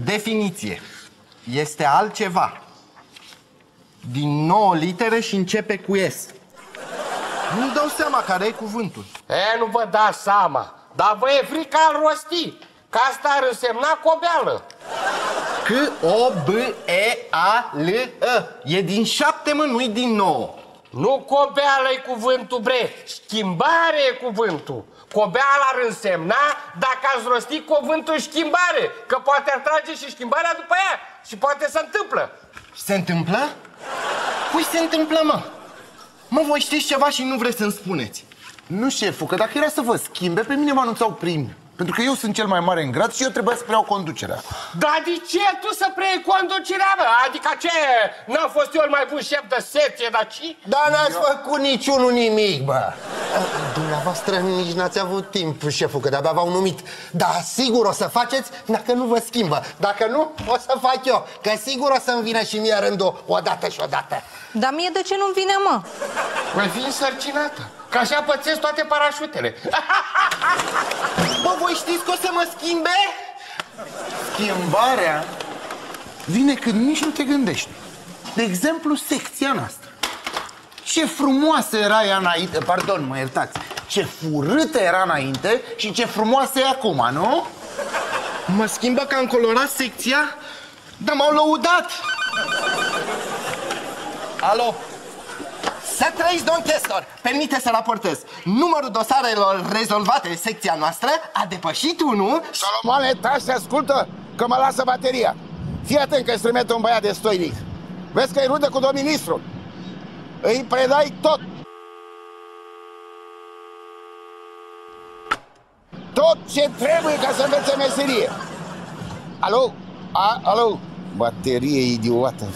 Definiție. Este altceva. Din 9 litere și începe cu S. Nu-mi dau seama care e cuvântul. Nu vă dați seama, dar vă e frică al rosti, că asta ar însemna cobeală. C-O-B-E-A-L-E. E din 7, mă, nu-i din 9. Nu cobeală-i cuvântul, bre, schimbare e cuvântul. Cobeala ar însemna dacă ați rosti cuvântul schimbare, că poate atrage și schimbarea după ea și poate se întâmplă. Se întâmplă? Cui se întâmplă, mă? Mă, voi știți ceva și nu vreți să-mi spuneți. Nu, șeful, că dacă era să vă schimbe, pe mine mă anunțau prim. Pentru că eu sunt cel mai mare în grad și eu trebuia să preiau conducerea. Dar de ce tu să preiei conducerea, bă? Adică ce? N-am fost eu el mai bun șef de secție, dar ce? Dar n-ați făcut niciunul nimic, bă. Dumneavoastră nici n-ați avut timp, șeful, că de-abia v-au numit. Dar sigur o să faceți dacă nu vă schimbă. Dacă nu, o să fac eu. Că sigur o să-mi vină și mie rândul odată și odată. Dar mie de ce nu-mi vine, mă? Voi fi însărcinată, că așa pățesc toate parașutele. Bă, voi știți că o să mă schimbe? Schimbarea vine când nici nu te gândești. De exemplu, secția noastră. Ce frumoasă era ea înainte, pardon, mă iertați. Ce furâtă era înainte și ce frumoasă e acum, nu? Mă schimbă că am colorat secția? Dar m-au lăudat. Alo? Să trăiți, domn chestor! Permite să raportez. Numărul dosarelor rezolvate de secția noastră a depășit 1. Solomone, taci, se ascultă că mă lasă bateria. Fii atent că îți trimite un băiat de stoinic. Vezi că e rudă cu domnul ministru. Îi predai tot. Tot ce trebuie ca să învețe meserie. Alo? Alo? Baterie idiotă.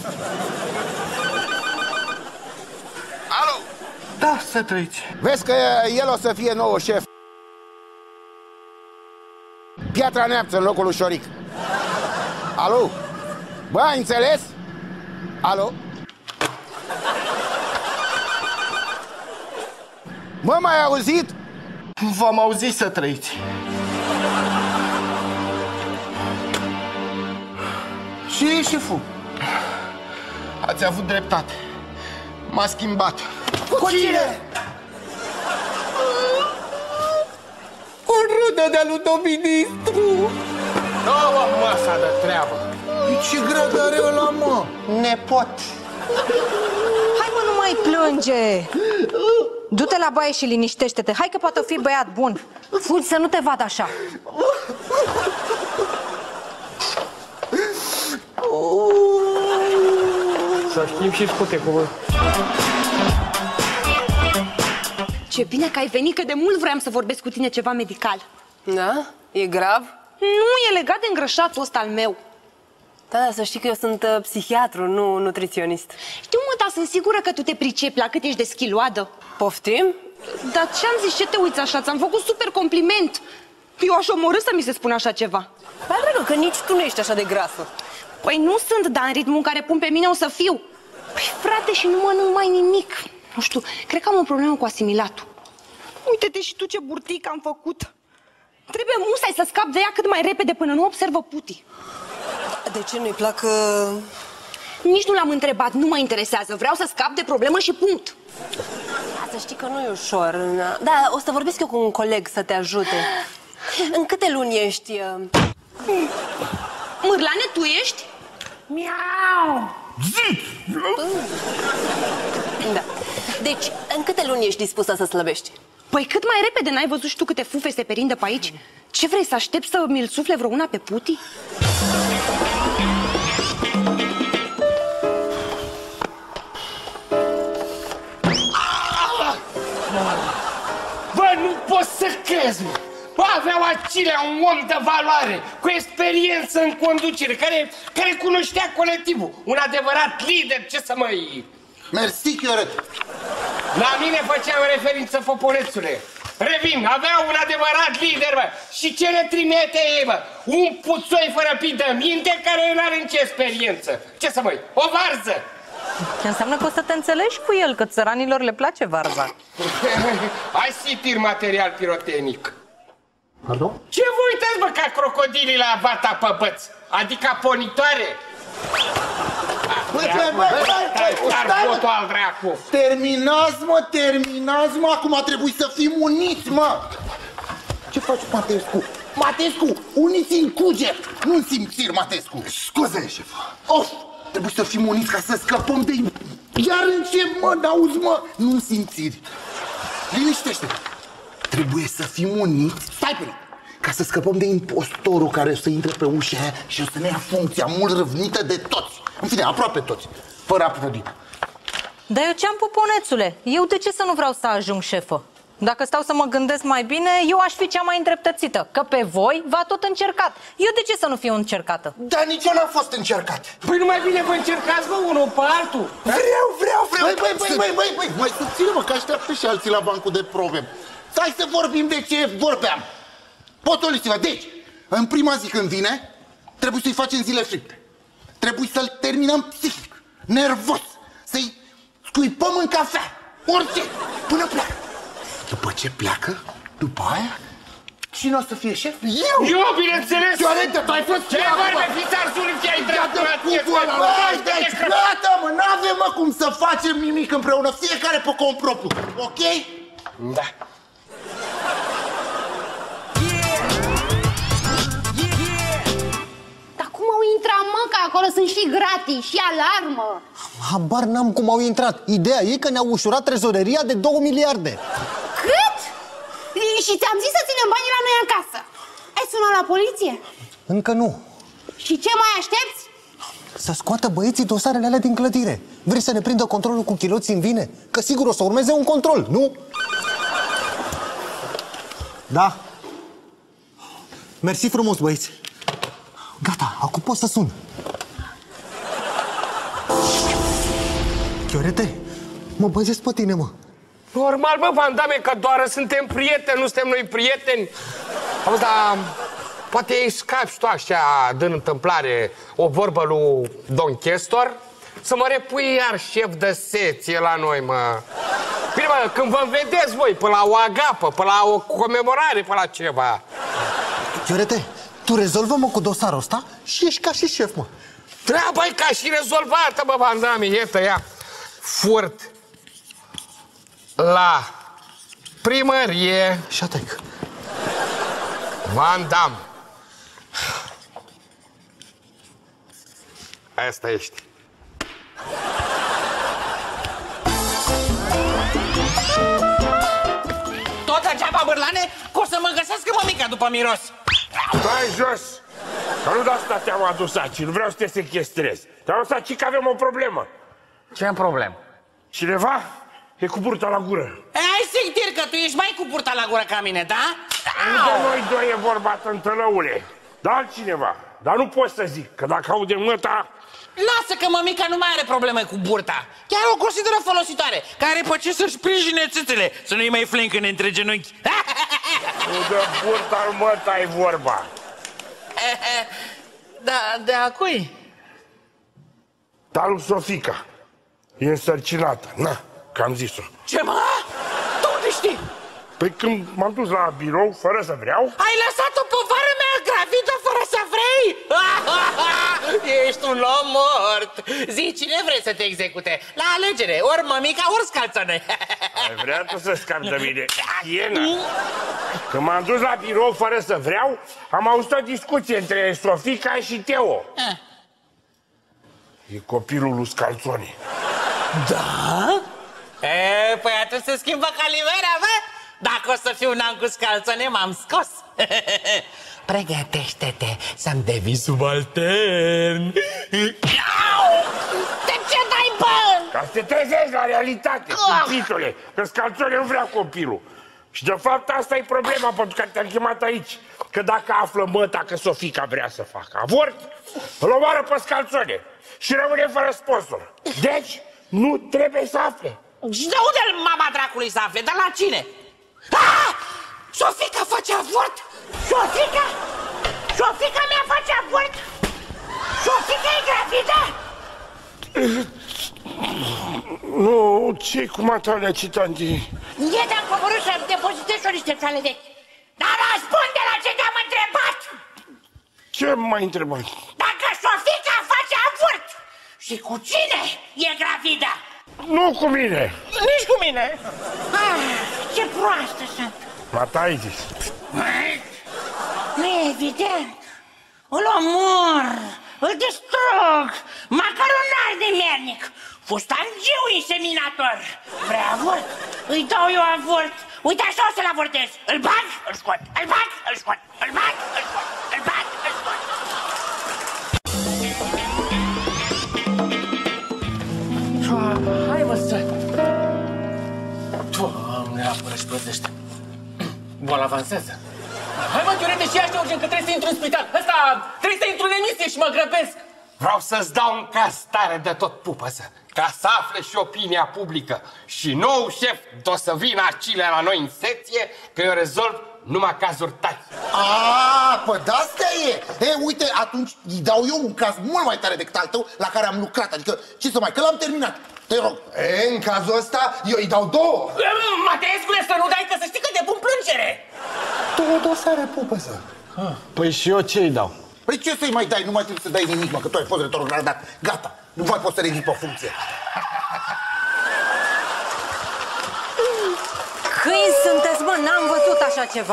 Alo? Da, să trăiți. Vezi că el o să fie nou șef. Piatra Neamță în locul lui Șoric. Alo? Bă, ai înțeles? Alo? Mă, m-ai auzit? V-am auzit, să trăiți. Ce e, șeful? Ați avut dreptate. M-a schimbat. Cu cine? Cu rudă de-a lui domn-ministru. Două măsa de treabă. Ce grad are ăla, mă? Nepot. Hai, mă, nu mai plânge. Du-te la baie și liniștește-te. Hai că poate fi băiat bun. Fugi să nu te vadă așa. Să schimb și scutecul. Ce bine că ai venit, că de mult vreau să vorbesc cu tine ceva medical. Da? E grav? Nu, e legat de îngrășatul ăsta al meu. Da, da, să știi că eu sunt psihiatru, nu nutriționist. Știu, mă, dar sunt sigură că tu te pricepi la cât ești de schiloadă. Poftim? Dar ce-am zis, ce te uiți așa? Ți-am făcut super compliment. Eu aș omorâ să mi se spună așa ceva. Păi, dragă, că nici tu nu ești așa de grasă. Păi nu sunt, dar în ritmul în care pun pe mine o să fiu. Păi, frate, și nu mănânc mai nimic. Nu știu, cred că am o problemă cu asimilatul. Uite-te și tu ce burtic am făcut. Trebuie musai să scap de ea cât mai repede până nu observă putii. De ce nu-i plac... Nici nu l-am întrebat, nu mă interesează. Vreau să scap de problemă și punct. Da, să știi că nu e ușor. Da, o să vorbesc eu cu un coleg să te ajute. În câte luni ești? Mârlane, tu ești? Miau! Da. Deci, în câte luni ești dispusă să slăbești? Păi cât mai repede, n-ai văzut și tu câte fufe se perindă pe aici? Ce vrei, să aștept să mi-l sufle vreo una pe putii? Bă, nu pot să crezi, mă! Bă, aveau Acilea un om de valoare, cu experiență în conducere, care cunoștea colectivul. Un adevărat lider, ce să măi... Mersi, Chioret. La mine făceam referință, poporețule. Revin, avea un adevărat lider, bă. Și ce le trimite ei, bă? Un puțoi fără pii de minte care nu are nicio experiență. Ce să măi, o varză! Ce înseamnă că o să te înțelegi cu el, că țăranilor le place varza. Ai sitir material pirotehnic. Pardon? Ce vă uitați, mă, ca crocodilii la vata pe băț, adică ponitoare. Terminați, mă, acum trebuie să fim uniți, mă! Ce faci, Matescu? Matescu, uniți în cuget, nu în simțiri, Matescu! Scuze, șef! Of, trebuie să fim uniți ca să scăpăm de... Iar încep, mă, n-auzi, mă, nu în simțiri! Liniștește-te! Trebuie să fim uniți, stai pe ca să scăpăm de impostorul care o să intre pe ușa aia și o să ne ia funcția mult răvnită de toți. În fine, aproape toți, fără Afrodita. Dar eu ce-am, puponețule? Eu de ce să nu vreau să ajung șefă? Dacă stau să mă gândesc mai bine, eu aș fi cea mai îndreptățită. Că pe voi v-a tot încercat. Eu de ce să nu fiu încercată? Dar nici eu n-am fost încercat. Păi nu mai bine vă încercați, mă, unul pe altul. Vreau. Băi, mai subține-mă, că așteaptă și alții la bancul de probe. Stai să vorbim de ce vorbeam. Potoliți-vă, deci, în prima zi când vine, trebuie să-i facem zile fripte. Trebuie să-l terminăm psihic, nervos, să-i scuipăm în cafea, orice, până pleacă. După ce pleacă, după aia, cine o să fie șef? Eu, bineînțeles! Fiorente, tu ai fost... Ce vorbe, fiți arsul ce ai dreptul? Gata, mă, n-avem, mă, cum să facem nimic împreună, fiecare pe cont propriu, ok? Da. Au intrat, mă, că acolo sunt și gratis, și alarmă. Habar n-am cum au intrat. Ideea e că ne-au ușurat trezoreria de 2 miliarde. Cât? Și ți-am zis să ținem banii la noi acasă. Ai sunat la poliție? Încă nu. Și ce mai aștepți? Să scoată băieții dosarele alea din clădire. Vrei să ne prindă controlul cu chiloții în vine? Că sigur o să urmeze un control, nu? Da. Mersi frumos, băieți. Gata, acum pot să sun. Chiorete, mă băzesc pe tine, mă. Normal, bă, Van Damme, că doar suntem prieteni, nu suntem noi prieteni. Auzi, dar poate îi scapi tu așa, din întâmplare, o vorbă lui Don Chestor, să mă repui iar șef de secție la noi, mă. Bine, mă, când vă vedeți voi, pe la o agapă, pe la o comemorare, pe la ceva. Chiorete, tu rezolvă-mă cu dosarul ăsta și ești ca și șef, mă. Treaba-i ca și rezolvată, bă, Van Damme, iată, ia. Furt la primărie. Șatec. Van Damme. Asta ești. Tot degeaba, bârlane, că o să mă găsească mămica după miros. Stai jos! Că nu de asta te-am adus aici, nu vreau să te sechestrez. Te-am adus aici că avem o problemă. Ce problemă? Cineva e cu burta la gură. Ai sigur că tu ești mai cu burta la gură ca mine, da? Nu de noi doi e vorba, tântălăule. Dar altcineva. Dar nu pot să zic, că dacă aude măta... Lasă că mămica nu mai are probleme cu burta. Chiar o consideră folositoare, care pe ce să-și sprijine țâțele, să nu-i mai flencăne între genunchi. Nu de burta al măta e vorba. Da, de a cui? Dar lui Sofica. E însărcinată. Na, că am zis-o. Ce, mă? Tu unde știi? Păi când m-am dus la birou, fără să vreau... Ai lăsat-o pe vară mea gravidă fără să vrei? Ești un om mort. Zi, cine vrei să te execute? La alegere, ori mămica, ori scalțone. Ai vrea tu să scapi de mine? Iena! Când m-am dus la birou fără să vreau, am auzit o discuție între Sofica și Teo. E copilul lui Scalțone. Da? Păi atunci se schimbă calimerea, bă? Dacă o să fiu un an cu Scalțone, m-am scos. Pregătește-te să-mi devii subaltern. De ce dai, bă? Ca să te trezești la realitate, cupitule, că Scalțone nu vrea copilul. Și de fapt asta e problema pentru că te-am chemat aici. Că dacă află măta că Sofica vrea să facă avort, îl omoară pe Scalțone și rămâne fără sponsor. Deci nu trebuie să afle. Și de unde mama dracului să afle? Dar la cine? Sofica face avort? Sofica? Sofica mea face avort? Sofica e gravidă? Nu, ce-i cu matale citantii? Eu te-am coborât să-mi depozitez o niște toalete. Dar răspunde la ce te-am întrebat! Ce mai întrebați? Dacă Sofica face avort și cu cine e gravidă? Nu cu mine! Nici cu mine! Ce proastă sunt! Mataizis. Nu e evident. Îl omor, îl distrug, macaronar de mernic, fustangiu inseminator. Vrea avort? Îi dau eu avort. Uite așa o să-l avortez. Îl bag, îl scot, îl bag, îl scot, îl bag, îl scot, îl bag, îl scot. Hai mă să... Doamne, apără și plătește. Boala avansează. Hai mă, Chiorete, și așa urgent că trebuie să intru în spital. Ăsta, trebuie să intru în emisie și mă grăbesc. Vreau să-ți dau un caz tare de tot pupăză, ca să afle și opinia publică. Și nou șef o să vină Acile la noi în secție, că eu rezolv numai cazuri tari. Păi de-asta e! Uite, atunci îi dau eu un caz mult mai tare decât al tău, la care am lucrat. Adică, ce să mai, că l-am terminat. Te rog. În cazul ăsta, eu îi dau 2. Mateescule, să nu dai, că să știi că depun plângere. 2 dosare, pupăză. Păi și eu ce-i dau? Păi ce să-i mai dai? Nu mai trebuie să dai nimic, mă, că tu ai fost retrogradat. Gata, nu mai poți să revii pe funcție. Câini sunteți, mă, n-am văzut așa ceva.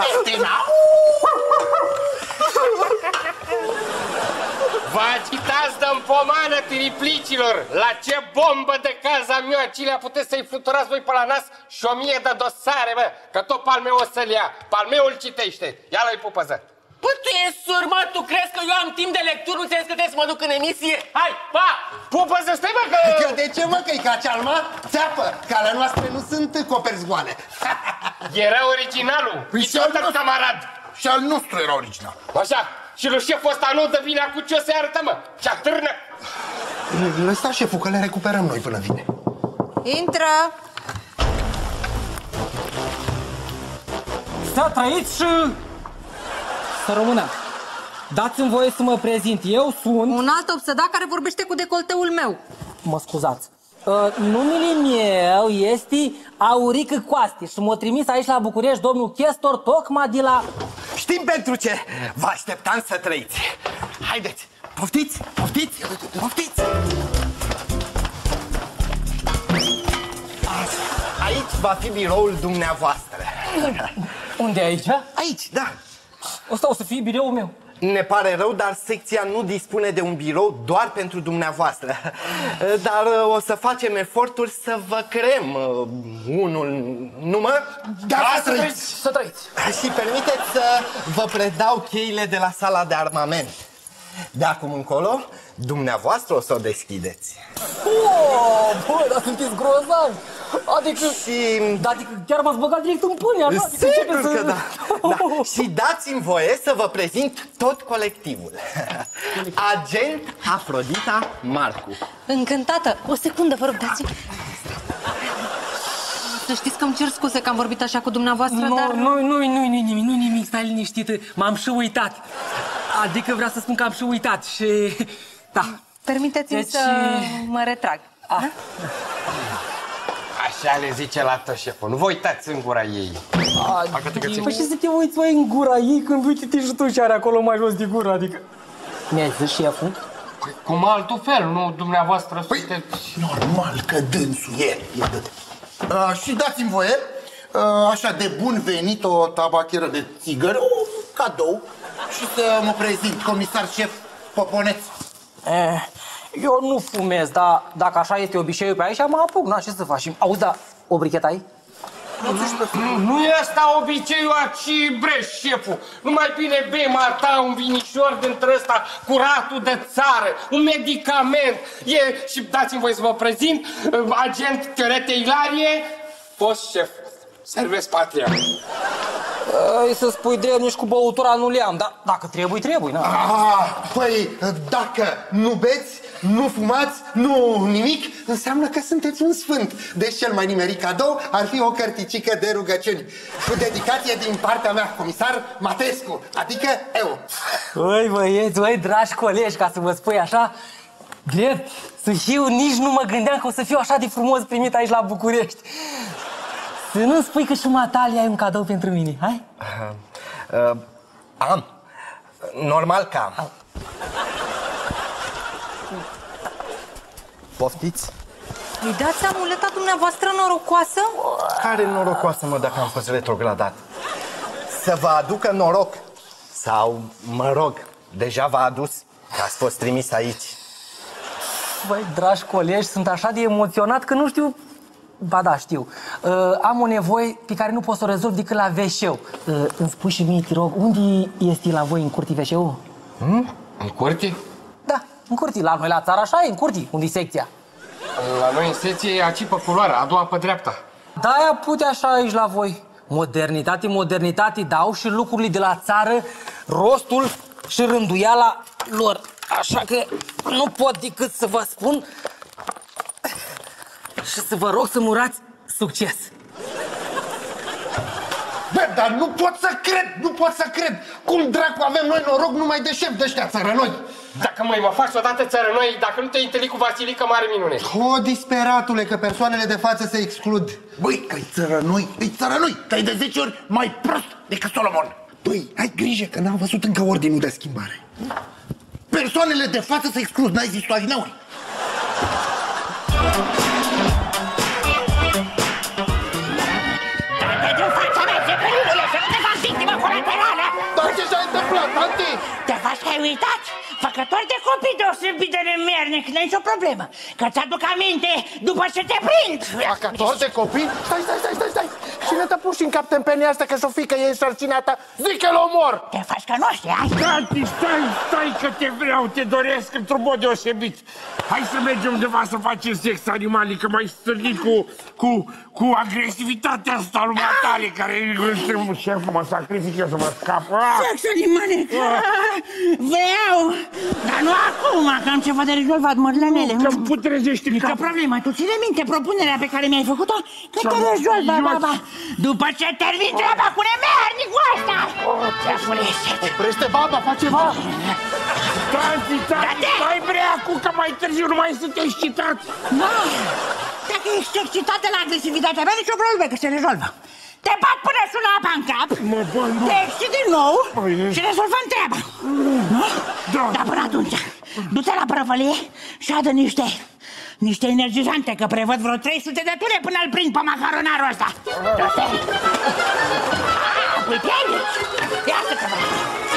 Vă agitați de-n pomană, triplicilor! La ce bombă de caz am eu, Acilea, puteți să-i fluturați voi pe la nas și 1000 de dosare, bă, că tot Palmeu o să-l ia. Palmeu îl citește. Ia-l-i pupăză. Păi tu ești surmă, tu crezi că eu am timp de lectură, nu înțelegi că trebuie să mă duc în emisie? Hai, pa! Pupăză, stai, bă, că... De ce, mă, că-i ca cealma? Țeapă, că ale noastre nu sunt coperi goale. Era originalul. Păi și al camarad. Și al nostru era original. Așa. Și lui șeful ăsta nu dă vine cu ce o să arătă, mă. Și atârnă. Lăsa șeful, că le recuperăm noi până vine. Intră! Să trăiți și să rămână. Dați-mi voie să mă prezint. Eu sunt... Un alt obsedat care vorbește cu decolteul meu. Mă scuzați. Numele meu este Aurică Coasti și m-a trimis aici la București domnul chestor tocmai de la... Știm pentru ce vă așteptam să trăiți. Haideți, poftiți, poftiți, poftiți. Aici va fi biroul dumneavoastră. Unde aici? Aici, da. Ăsta o să fie biroul meu. Ne pare rău, dar secția nu dispune de un birou doar pentru dumneavoastră. Dar o să facem eforturi să vă creăm unul, nu mă? Da, să trăiți! Să trăiți! Și permiteți să vă predau cheile de la sala de armament. De acum încolo, dumneavoastră o să o deschideți. Bă, dar sunteți grozavi! Adică... Și... Adică chiar m-ați băgat direct în pâine, așa? Sigur că da. Da. Și dați-mi voie să vă prezint tot colectivul. Agent Afrodita Marcu. Încântată. O secundă, vă rog, dați-mi. Să știți că îmi cer scuze că am vorbit așa cu dumneavoastră, dar... Nu nimic, stai liniștită. M-am și uitat. Adică vreau să spun că am și uitat și... Da. Permiteți-mi să mă retrag. Așa le zice la tot șeful. Nu vă uitați în gura ei. Păi și să te uiți mai în gura ei când uite-te și tu ce are acolo mai jos de gură, adică... Mi-ai zis șeful? Cum altul fel, nu dumneavoastră sunteți... Normal că dânsul e. Și dați-mi voie, așa de bun venit, o tabacheră de țigări, un cadou, și să mă prezint, comisar șef Poponeț. Eu nu fumez, dar dacă așa este obiceiul pe aici, mă apuc, na, ce să facem? Auzi, da, o brichetă ai? Nu e asta obiceiul, ci breș, șeful. Nu mai bine bei mata un vinișor dintre ăsta curatul de țară, un medicament. Și dați-mi voi să vă prezint, agent Chiorete Ilarie, fost șef. Servesc patria. Să spui de nici cu băutura nu le-am, dar dacă trebuie, na. Păi, dacă nu beți, nu fumați, nu nimic, înseamnă că sunteți un sfânt. Deci cel mai nimerit cadou ar fi o cărticică de rugăciuni. Cu dedicație din partea mea, comisar Matescu, adică eu. Băi, băieți, băi, dragi colegi, ca să vă spui așa, drept, să fiu, nici nu mă gândeam că o să fiu așa de frumos primit aici la București. Să nu spui că și Matalia ai un cadou pentru mine, hai? Am. Normal că am. Poftiți? Îi dați amuleta dumneavoastră norocoasă? Care norocoasă, mă, dacă am fost retrogradat? Să vă aducă noroc. Sau, mă rog, deja v-a adus că ați fost trimis aici. Băi, dragi colegi, sunt așa de emoționat că nu știu... Ba da, știu. Am o nevoie pe care nu pot să o rezolv decât la veșeu. Îmi spui și mie, te rog, unde este la voi în curte veșeu? În curte? Da, în curte. La noi la țară așa e, în curte. Unde-i secția? La noi în secție e aici pe culoare, a doua pe dreapta. Da-aia pute așa aici la voi. Modernitate, modernitate, dau și lucrurile de la țară, rostul și rânduiala lor. Așa că nu pot decât să vă spun și să vă rog să murați succes. Bă, dar nu pot să cred, nu pot să cred! Cum dracu avem noi noroc numai de șef de ăștia țărănoi? Dacă mă faci odată țărănoi, dacă nu te-ai întâlnit cu Vasilică, mare minune. O, disperatule, că persoanele de față se exclud. Băi, că-i țărănoi, că-i de 10 ori mai prost decât Solomon. Băi, ai grijă că n-am văzut încă ordinul de schimbare. Persoanele de față se exclud, n-ai zis-o adineauri. Dar ce s-a întâmplat, tanti? Te faci că ai uitat? Făcător de copii deosebit de nemernic, n-ai nicio problemă. Că ți-aduc aminte după ce te prind. Făcător de copii? Stai. Cine te puși în cap tâmpenia asta că Sofica e însărcinat ta? Zic că-l omor! Te faci că nu știi, hai? Tati, stai că te vreau, te doresc într-un mod deosebit. Hai să mergem undeva să facem sex animale, că m-ai stârnit cu agresivitatea asta lui Matale, care șeful mă sacrific eu să mă scap. Sex animale! Vreau! Dar nu acum, că am ceva de rezolvat, mărlenele. Că-mi putrezește capul. Nicio problemă, tu ține minte propunerea pe care mi-ai făcut-o? Că te rezolv, baba. După ce termin treaba cu nemernicul ăsta! Oprește, baba, fac ceva! Tanti, stai breacu, că mai târziu nu mai sunt excitat. Da, dacă ești excitat de la agresivitate, avea nicio problemă, că se rezolvă. Te bat până sună apa în cap, te excit din nou și rezolvăm treaba. Nu? Dar până atunci, du-te la prăvălie și adă niște energizante, că prevăd vreo 300 de tule până îl prind pe macaronarul ăsta. Îl pierd? Iată-te, bă!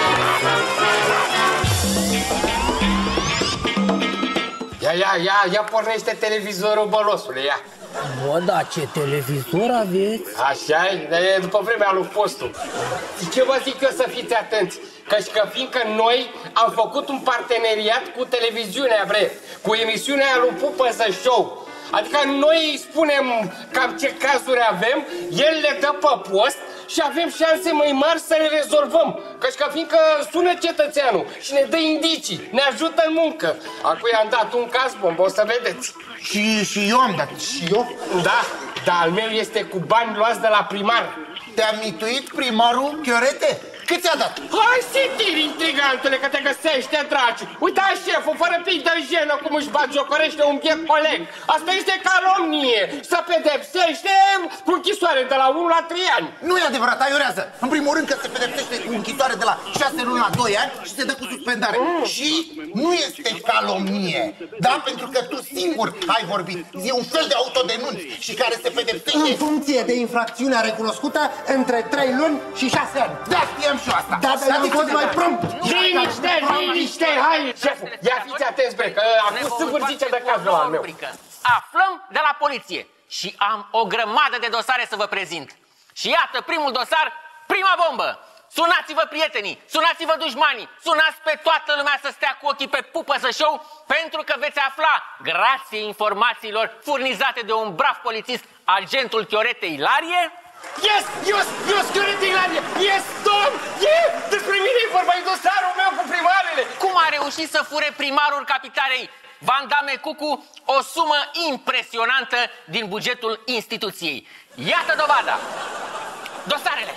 Ia pornește televizorul, bălosule, ia. Bă, da, ce televizor aveți? Așa e după vremea lui Postu. Ce vă zic eu, să fiți atenți? Că fiindcă noi am făcut un parteneriat cu televiziunea, cu emisiunea lui Pupăză Show. Adică noi îi spunem cam ce cazuri avem, el le dă pe post și avem șanse mai mari să le rezolvăm. Că fiindcă sună cetățeanul și ne dă indicii, ne ajută în muncă. Acum i-am dat un caz bombă, o să vedeți. Și eu am dat. Și eu? Da, dar al meu este cu bani luați de la primar. Te-a mituit primarul Chiorete? Cât ți-a dat? Hai, sitiri, intrigantule, că te găsește, draci! Uita, șeful, fără pic de jenă, cum își bagiocorește un biet coleg. Asta este calomnie. Să pedepsește cu închisoare de la 1 la 3 ani. Nu e adevărat, aiorează. În primul rând că se pedepsește cu închisoare de la 6 luni la 2 ani și se dă cu suspendare. Și nu este calomnie, da? Pentru că tu singur ai vorbit. E un fel de autodenunț și care se pedepsește în funcție de infracțiunea recunoscută între 3 luni și 6 ani. Da, știam și eu asta. Da, dar am fost mai prompt. Liniște, hai, șeful, ia fiți atenți, că a fost sâmbârzice de cazul al meu. Aflăm de la poliție și am o grămadă de dosare să vă prezint. Și iată primul dosar, prima bombă. Sunați-vă prietenii, sunați-vă dușmanii, sunați pe toată lumea să stea cu ochii pe Pupăză Show, pentru că veți afla, grație informațiilor furnizate de un brav polițist, agentul Chiorete Ilarie. Yes, Chiorete Ilarie, yes, domn, despre mine e vorba, e dosarul meu cu primarele. Cum a reușit să fure primarul capitalei Vandame Cucu o sumă impresionantă din bugetul instituției. Iată dovada. Dosarele.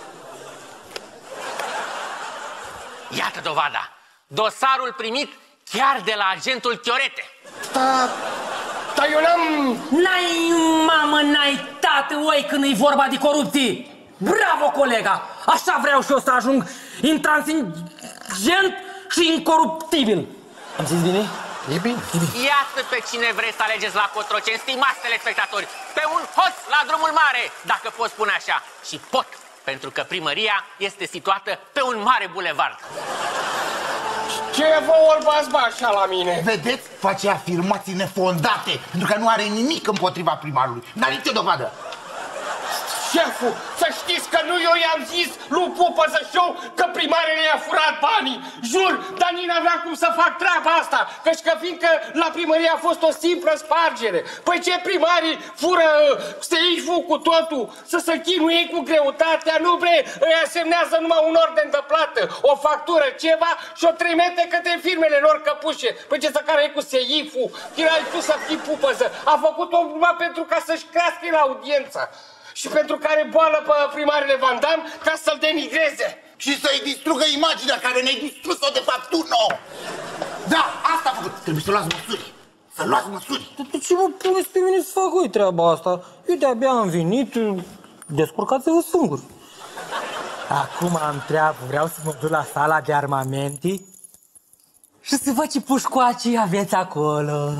Iată dovada. Dosarul primit chiar de la agentul Chiorete. Dar eu n-am... N-ai mamă, n-ai tată, oi, când e vorba de corupție. Bravo, colega! Așa vreau și eu să ajung intransigent urgent și incoruptibil. Am zis bine? E bine. Iată pe cine vreți să alegeți la Cotroceni, stimați telespectatori. Pe un hoț la drumul mare, dacă pot spune așa. Și pot, pentru că primăria este situată pe un mare bulevard. Ce vă orbați așa la mine? Vedeți? Face afirmații nefondate, pentru că nu are nimic împotriva primarului. N-are nicio dovadă. Șeful, să știți că nu eu i-am zis lui Pupăză Show că primarele i-a furat banii. Jur, dar nici n-avea cum să fac treaba asta, căci că fiindcă la primărie a fost o simplă spargere. Păi ce primarii fură steiful cu totul, să se chinuie cu greutatea, nu bre, îi asemnează numai un ordin de plată, o factură, ceva și o trimite către firmele lor căpușe. Păi ce să care e cu seiful, chirai tu să fii Pupăză, a făcut-o numai pentru ca să-și crească la audiența. Și pentru care boală pe primarele Van Damme ca să-l denigreze. Și să-i distrugă imaginea care ne-ai distrus-o de fapt tu nouă. Da, asta a făcut. Trebuie să luați măsuri. Să luați măsuri. De ce mă puneți pe mine să fac eu treaba asta? Eu de-abia am venit, descurcați-vă singuri. Acum am treabă, vreau să mă duc la sala de armamente și să văd ce pușcoace aveți acolo.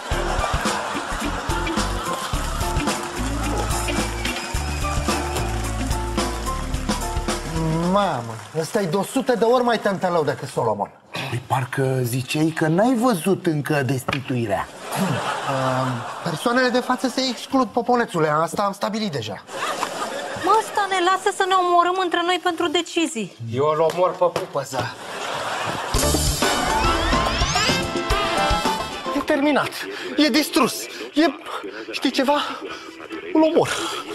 Mamă, ăsta-i de 100 de ori mai tântălău decât Solomon. Păi parcă ziceai că n-ai văzut încă destituirea. Persoanele de față se exclud, Poponețule, asta am stabilit deja. Mă, ăsta ne lasă să ne omorâm între noi pentru decizii. Eu îl omor pe Pupăza. E terminat, e distrus, știi ceva? Îl omor.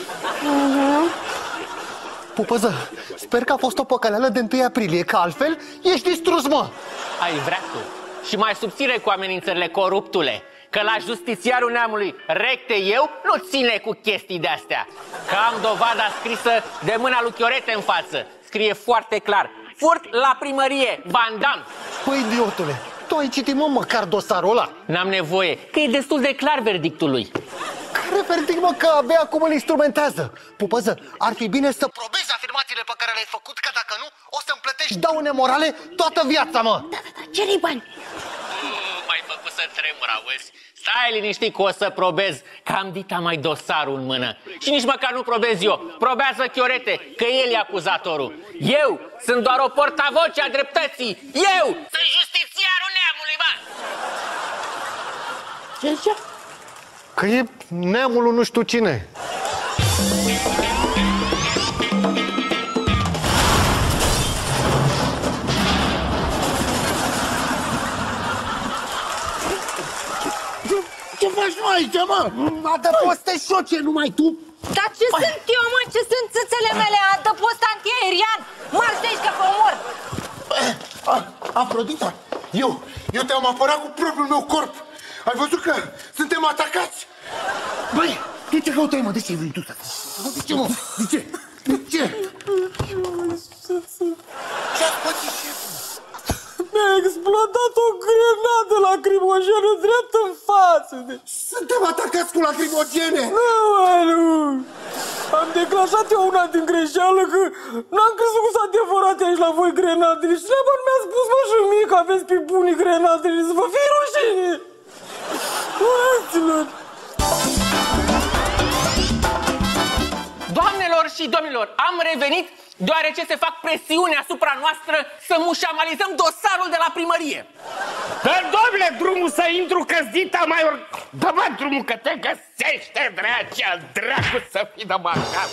Pupăză, sper că a fost o păcăleală de 1 aprilie, că altfel ești distrus, mă! Ai vrea tu. Și mai subțire cu amenințările, coruptule. Că la justițiarul neamului recte eu nu ține cu chestii de-astea. Că am dovada scrisă de mâna lui Chiorete în față. Scrie foarte clar: furt la primărie, Van Damme. Păi, idiotule, tu ai citit, mă, măcar dosarul ăla? N-am nevoie, că e destul de clar verdictul lui. Care verdict, mă, că abia acum îl instrumentează? Pupăză, ar fi bine să probezi afirmațiile pe care le-ai făcut, că dacă nu, o să-mi plătești daune morale toată viața, mă! Da, cere-i bani! M-ai făcut să tremur, auzi? Stai liniștit că o să probez, că am dita mai dosarul în mână. Și nici măcar nu probez eu, probează Chiorete, că el e acuzatorul. Eu sunt doar o portavoce a dreptății. Eu sunt justițiarul neamului, bă! Ce? Că e neamul lui nu știu cine. Ce faci nu aici, mă? Adăposte șoce, numai tu? Dar ce sunt eu, mă? Ce sunt țâțele mele? Adăpost antiaerian? Marș de aici, că vă omor! Afrodita, eu te-am apărat cu propriul meu corp. Ai văzut că suntem atacați? Băi, de ce căutai, mă? De ce ai venit tu? De ce, mă? De ce? De ce? Ce-ați pățit, șeful? Mi-a explodat o grenadă lacrimogenă drept în față. Suntem atacați cu lacrimogene! Nu. Am declanșat eu una din greșeală, că n-am crezut că s-a adevărat aici la voi grenadele. Și treaba mi-a spus, mă, și mie că aveți pe bunii grenadele, să vă fie rușine. Doamnelor și domnilor, am revenit deoarece se fac presiune asupra noastră să mușamalizăm dosarul de la primărie. Dă, domnule, drumul să intru, că-s dita mai ori... Dă-mă drumul, că te găsește, dracea, dracu să fii de macar.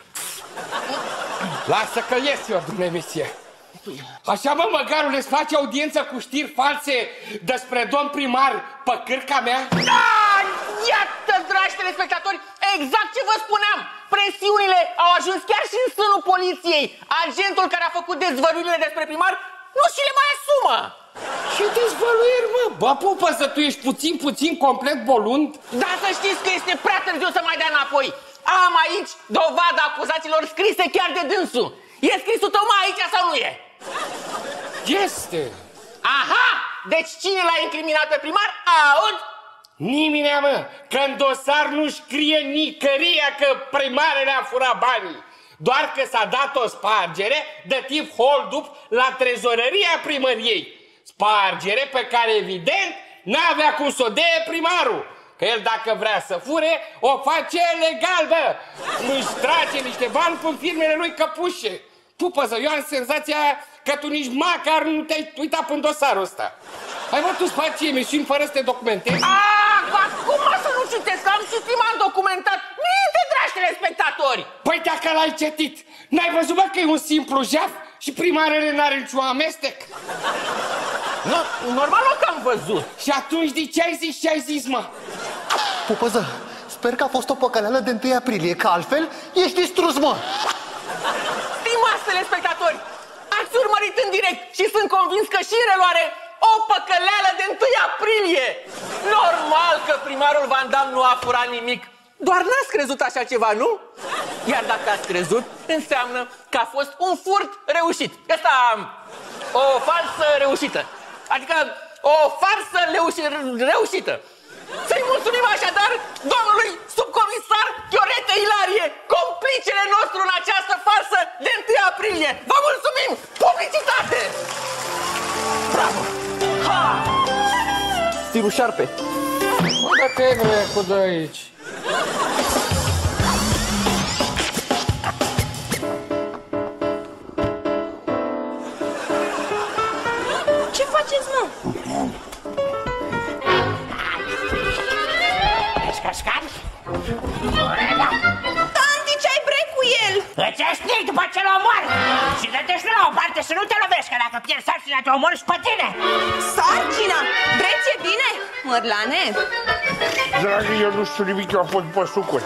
Lasă că ies eu din emisie. Așa, mă, măgarule, îți face audiență cu știri false despre domn primar pe cârca mea? Da! Iată, dragi telespectatori, exact ce vă spuneam! Presiunile au ajuns chiar și în sânul poliției. Agentul care a făcut dezvăluirile despre primar nu și le mai asumă. Ce dezvăluiri, mă? Bă, Pupăză, tu ești puțin complet bolund? Dar să știți că este prea târziu să mai dea înapoi. Am aici dovada acuzațiilor scrise chiar de dânsul. E scrisul tău, mă, aici sau nu e? Este. Aha! Deci cine l-a incriminat pe primar? Aud? Nimeni, mă, că în dosar nu scrie nicăria că primarele a furat banii. Doar că s-a dat o spargere de tip hold-up la trezorăria primăriei. Spargere pe care, evident, n-avea cum să o dea primarul. Că el, dacă vrea să fure, o face legal, bă! Nu-și trage niște bani pe firmele lui căpușe. Pupăză, eu am senzația că tu nici măcar nu te-ai uitat în dosarul ăsta. Hai mă, tu spați emisiuni fără să te documentezi? Cum mă să nu citesc? Am citit, m-am documentat. Minte, dragi telespectatori! Păi dacă l-ai citit, n-ai văzut, bă, că e un simplu jaf și primarele n-are niciun amestec? Normal că am văzut. Și atunci de ce ai zis ce ai zis, mă? Pupăză, sper că a fost o păcăleală de 1 aprilie, că altfel ești distrus, mă! Stimați telespectatori, ați urmărit în direct și sunt convins că și în reluare o păcăleală de 1 aprilie. Normal că primarul Van Damme nu a furat nimic. Doar n-ați crezut așa ceva, nu? Iar dacă ați crezut, înseamnă că a fost un furt reușit. Asta, o falsă reușită. Adică o farsă reușită. Să-i mulțumim așadar domnului subcomisar Chiorete Ilarie, complicele nostru în această farsă de 1 aprilie. Vă mulțumim! Publicitate! Bravo! Ha! Stilul șarpe. Bă, te cu de aici. Ce faceți, mă? Cascat? Tanti, ce ai bre cu el? Îți explic după ce-l omor. Și dă-te și la o parte să nu te lovești, că dacă pierzi sarcina te omori și pe tine. Sarcina? Breți e bine? Mărlane? Dragă, eu nu știu nimic, eu am fost după sucuri.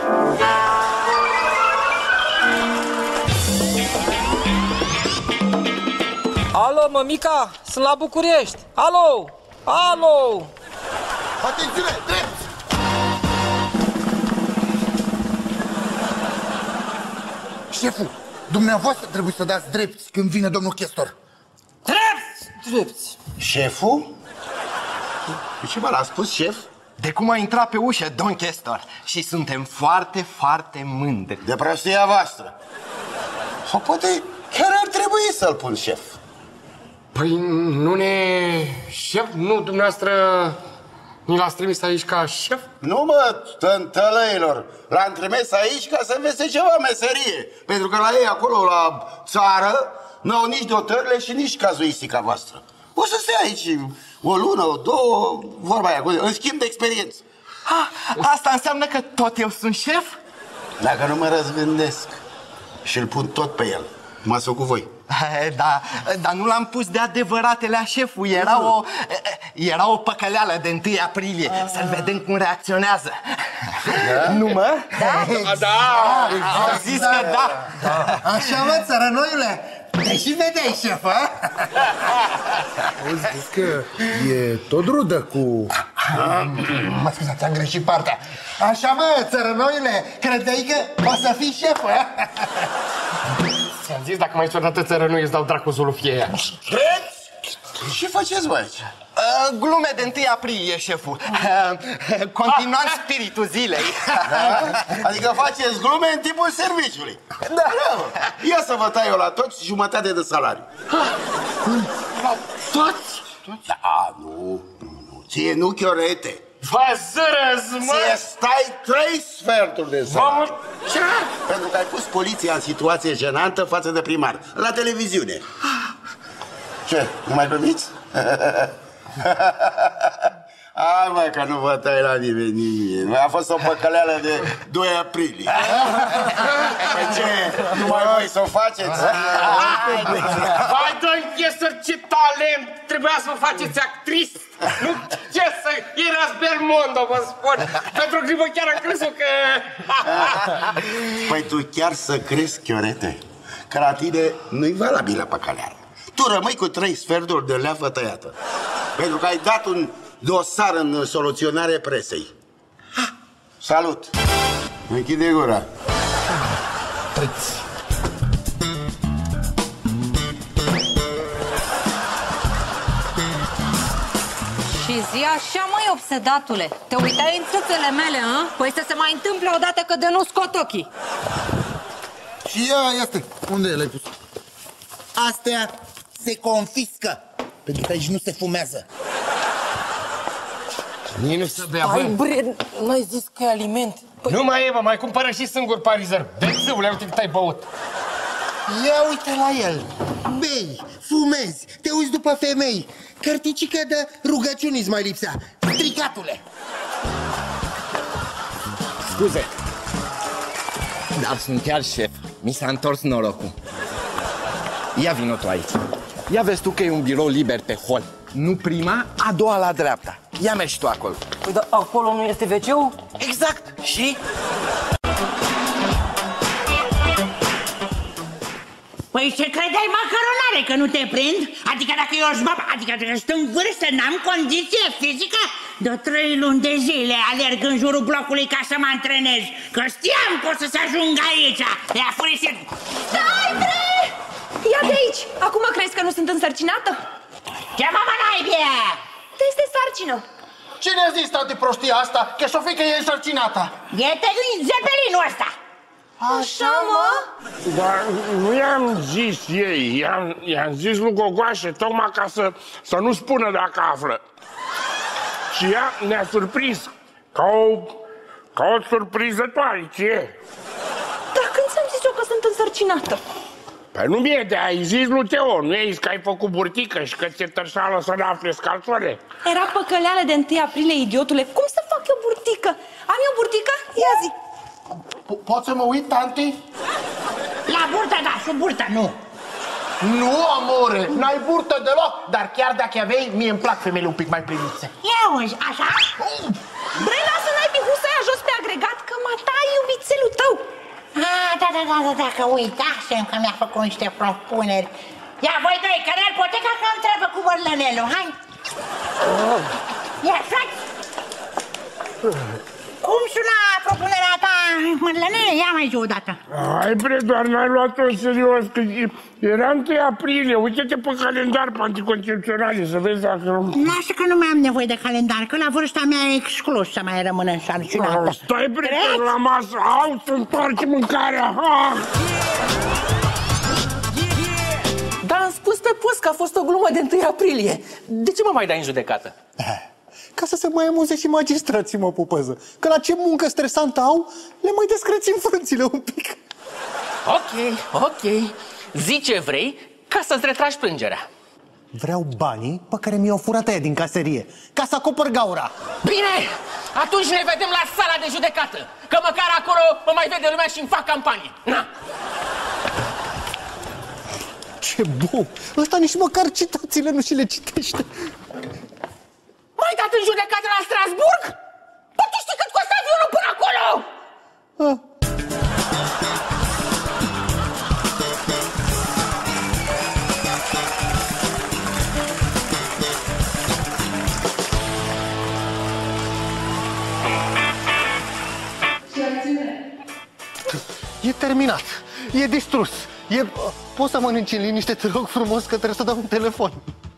Alo, mămica, sunt la București. Alo, alo. Atențiune, drept! Șeful, dumneavoastră trebuie să dați drepți când vine domnul chestor. Drepți. Șeful? De ce l-a spus șef? De cum a intrat pe ușă, domn chestor. Și suntem foarte, foarte mândri. De prostia voastră. Sau poate chiar ar trebui să-l pun șef. Păi nu ne... șef? Nu, dumneavoastră... ni l-ați trimis aici ca șef? Nu, mă, tântălăilor. L-am trimis aici ca să învețe ceva meserie. Pentru că la ei acolo, la țară, n-au nici dotările și nici cazuistica voastră. O să stea aici o lună, o două, vorba aia, în schimb de experiență. Asta înseamnă că tot eu sunt șef? Dacă nu mă răzgândesc și îl pun tot pe el, m-ați făcut voi. Dar nu l-am pus de adevăratele a șeful. Era o păcăleală de 1 aprilie. Să-l vedem cum reacționează. Da? Nu, mă? Da. Am zis că da. Așa, mă, țărănoiule, te și vedeai, șef, a? Auzi că e tot rudă cu... Mă scuzați, am greșit partea. Așa, mă, țărănoiule, credeai că o să fii șef, a? Ți-am zis, dacă mai sunată țără, nu îți dau dracu zulufie aia. Ce faceți, bă, aici? Glume de 1 aprilie, șeful. Continuăm spiritul zilei. Da? Adică faceți glume în timpul serviciului. Da. Ia să vă tai eu la toți jumătate de salariu. La toți? Da, nu. Ție nu, Chiorete. Vă zărăz, mă! Ție stai 3 sferturi de salariu. Ce? Pentru că ai pus poliția în situație jenantă față de primar, la televiziune. Ce, nu mai permiți? Hai, mă, că nu vă tai la nimeni nimic. A fost o păcăleală de 2 aprilie. Păi ce, nu mai voi să o faceți? Vai, dă-i chestor, ce talent! Trebuia să vă faceți actris! Nu, ce să... Erați Belmondo, vă spun! Pentru o clipă chiar am crezut că... Păi tu chiar să crezi, Chiorete, că la tine nu-i valabilă păcăleală. Tu rămâi cu 3 sferturi de leafă tăiată. Pentru că ai dat un dosar în soluționare presei. Salut! Închide gura. Și zi așa, măi, obsedatule. Te uitai în țâțele mele, hă? Păi să se mai întâmple odată că de nu scot ochii. Și ia stai. Unde l-ai pus? Astea se confiscă. Pentru că aici nu se fumează. Nici nu se bea, Hai, bă. bre, n-ai zis că e aliment. Nu mai e, bă, mai cumpără și singur parizăr. Bețâule, uite cât ai băut. Ia uite la el. Bei, fumezi, te uiți după femei. Cărticică de rugăciuni îți mai lipsea. Stricatule. Scuze, dar sunt chiar șef. Mi s-a întors norocul. Ia vino tu aici. Ia vezi tu că e un birou liber pe hol. Nu prima, a doua la dreapta. Ia mergi tu acolo. Păi, dar acolo nu este WC-ul? Exact. Și? Păi ce credeai, macaronare, că nu te prind? Adică dacă eu adică dacă sunt în vârstă, n-am condiție fizică? De 3 luni de zile alerg în jurul blocului ca să mă antrenez, că știam că o să se ajung aici. Ia furisit. Stai, bre! Ia de aici! Acum crezi că nu sunt însărcinată? Ce mamă naibie! Te este sarcină. Cine a zis toate prostia asta? Că Sofica e însărcinată. E zepelinul ăsta! Așa, mă? Dar nu i-am zis ei, i-am zis lui Gogoașe, tocmai ca să nu spună dacă află. Și ea ne-a surprins, ca o surprinzătoare, ce e? Dar când ți-am zis eu că sunt însărcinată? Păi nu bine, de-ai zis lui Teo, nu i-ai zis că ai făcut burtică și că ți-e tărșală să ne afle scalțoare? Era păcăleală de 1 aprilie, idiotule. Cum să fac eu burtică? Am eu burtică? Ia zi. Poți să mă uit, tanti? La burtă, da, sub burtă, nu. Nu, amore, n-ai burtă deloc. Dar chiar dacă aveai, mie îmi plac femeile un pic mai plinițe. Ia uzi, așa? Bre, lasă n-ai husa aia jos pe agregat, că mă tai iubițelul tău. Da, că uitasem că mi-a făcut niște propuneri. Ia, voi doi, că ne-ar poteca că am treabă cu Bărlănelul, hai! Ia, frate! Cum suna propunerea ta, Mărlănele? Ia mai zi o dată. Hai bre, doar n-ai luat-o în serios, că era 1 aprilie, uite-te pe calendar pe anticoncepționale, să vezi dacă... Lasă că nu mai am nevoie de calendar, că la vârsta mea e exclus să mai rămână însărcinată. Stai bre, la masă, au să întorci mâncarea! Dar am spus pe post că a fost o glumă de 1 aprilie. De ce mă mai dai în judecată? Ca să se mai amuze și magistrații, mă, pupăză. Că la ce muncă stresantă au, le mai descrețim frunțile un pic. Ok. Zi ce vrei ca să-ți retragi plângerea. Vreau banii pe care mi-au furat aia din caserie, ca să acopăr gaura. Bine, atunci ne vedem la sala de judecată, că măcar acolo mă mai vede lumea și îmi fac campanie. Na! Ce bun! Ăsta nici măcar citațiile nu și le citește. M-ai dat în judecată la Strasburg? Păi tu știi cât costă avionul până acolo? E terminat, e distrus. Poți să mănânci în liniște, te rog frumos, că trebuie să dau un telefon.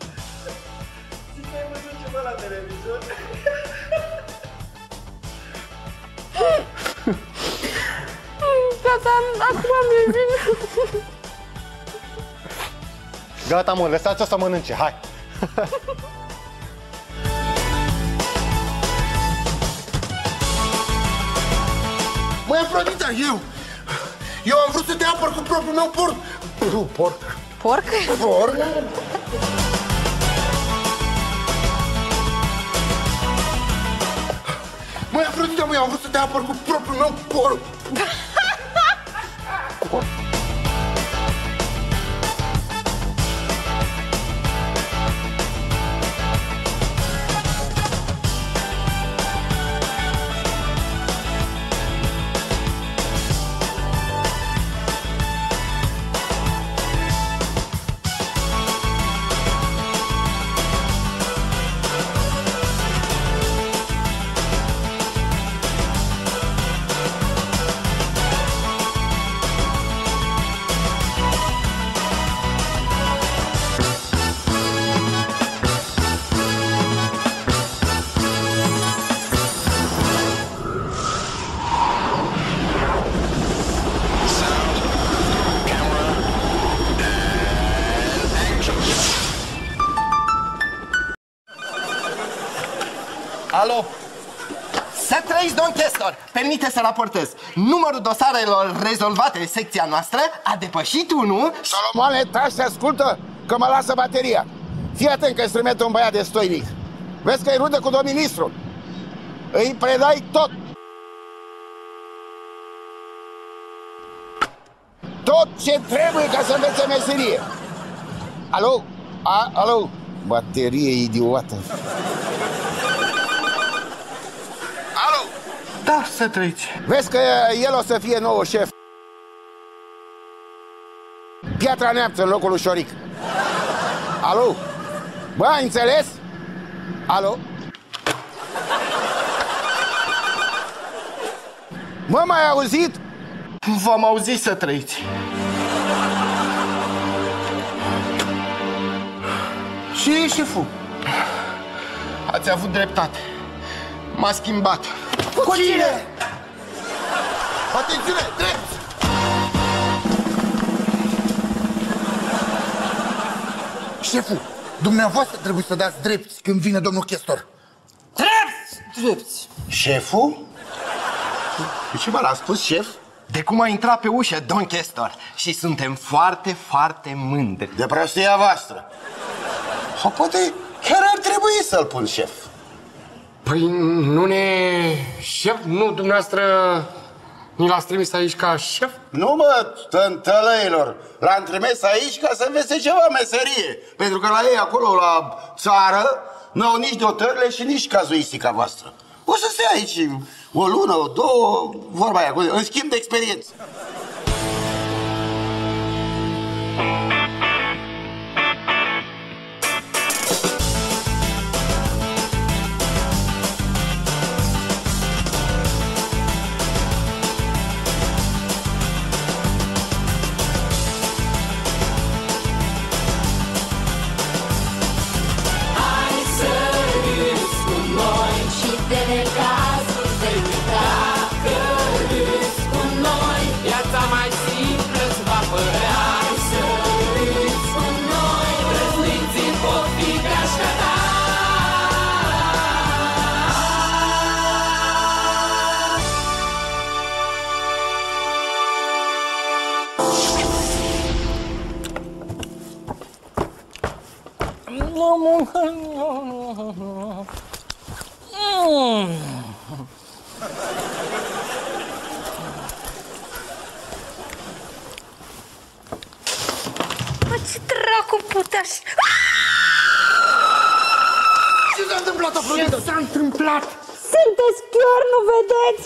Tata, acum mi-e bine. Gata, mă, lăsați-o să mănânce, hai. Măi, Afrodita, eu am vrut să te apăr cu propriul meu porc. Porc? Porc? Porc? Măi, Afrodita, eu am vrut să te apăr cu propriul meu porc. Alo? Să trăiți, domn chestor, permite să raportez. Numărul dosarelor rezolvate de secția noastră a depășit 1. Solomone, taci, se ascultă că mă lasă bateria. Fii atent că instrumentul un băiat de stoinic. Vezi că e rudă cu domnul ministru. Îi predai tot. Tot ce trebuie ca să învețe meserie. Alo? Alo? Baterie idiotă. Alo? Da, să treci. Vezi că el o să fie nou șef. Piatra Neamță în locul lui Șoric. Alo? Bă, ai înțeles? Alo? Mă, m-ai auzit? V-am auzit, să trăiți. Ce e, șeful? Ați avut dreptate. M-a schimbat. Cu cine? Atențiune, drept! Șeful, dumneavoastră trebuie să dați drepți când vine domnul chestor. Drepți! Șeful? De ce l-a spus șef? De cum a intrat pe ușă, domn chestor. Și suntem foarte, foarte mândri. De prostia voastră. Sau poate chiar ar trebui să-l pun șef. Păi nu ne... șef? Nu, dumneavoastră ni l-ați trimis aici ca șef? Nu, mă, tântălăilor. L-am trimis aici ca să învețe ceva meserie. Pentru că la ei acolo, la țară, n-au nici dotările și nici cazuistica voastră. O să stea aici o lună, o două, vorba aia, în schimb de experiență. Ce dracu puteași? Ce s-a întâmplat, Afrodita? Ce s-a întâmplat? Sunteți chiar, nu vedeți?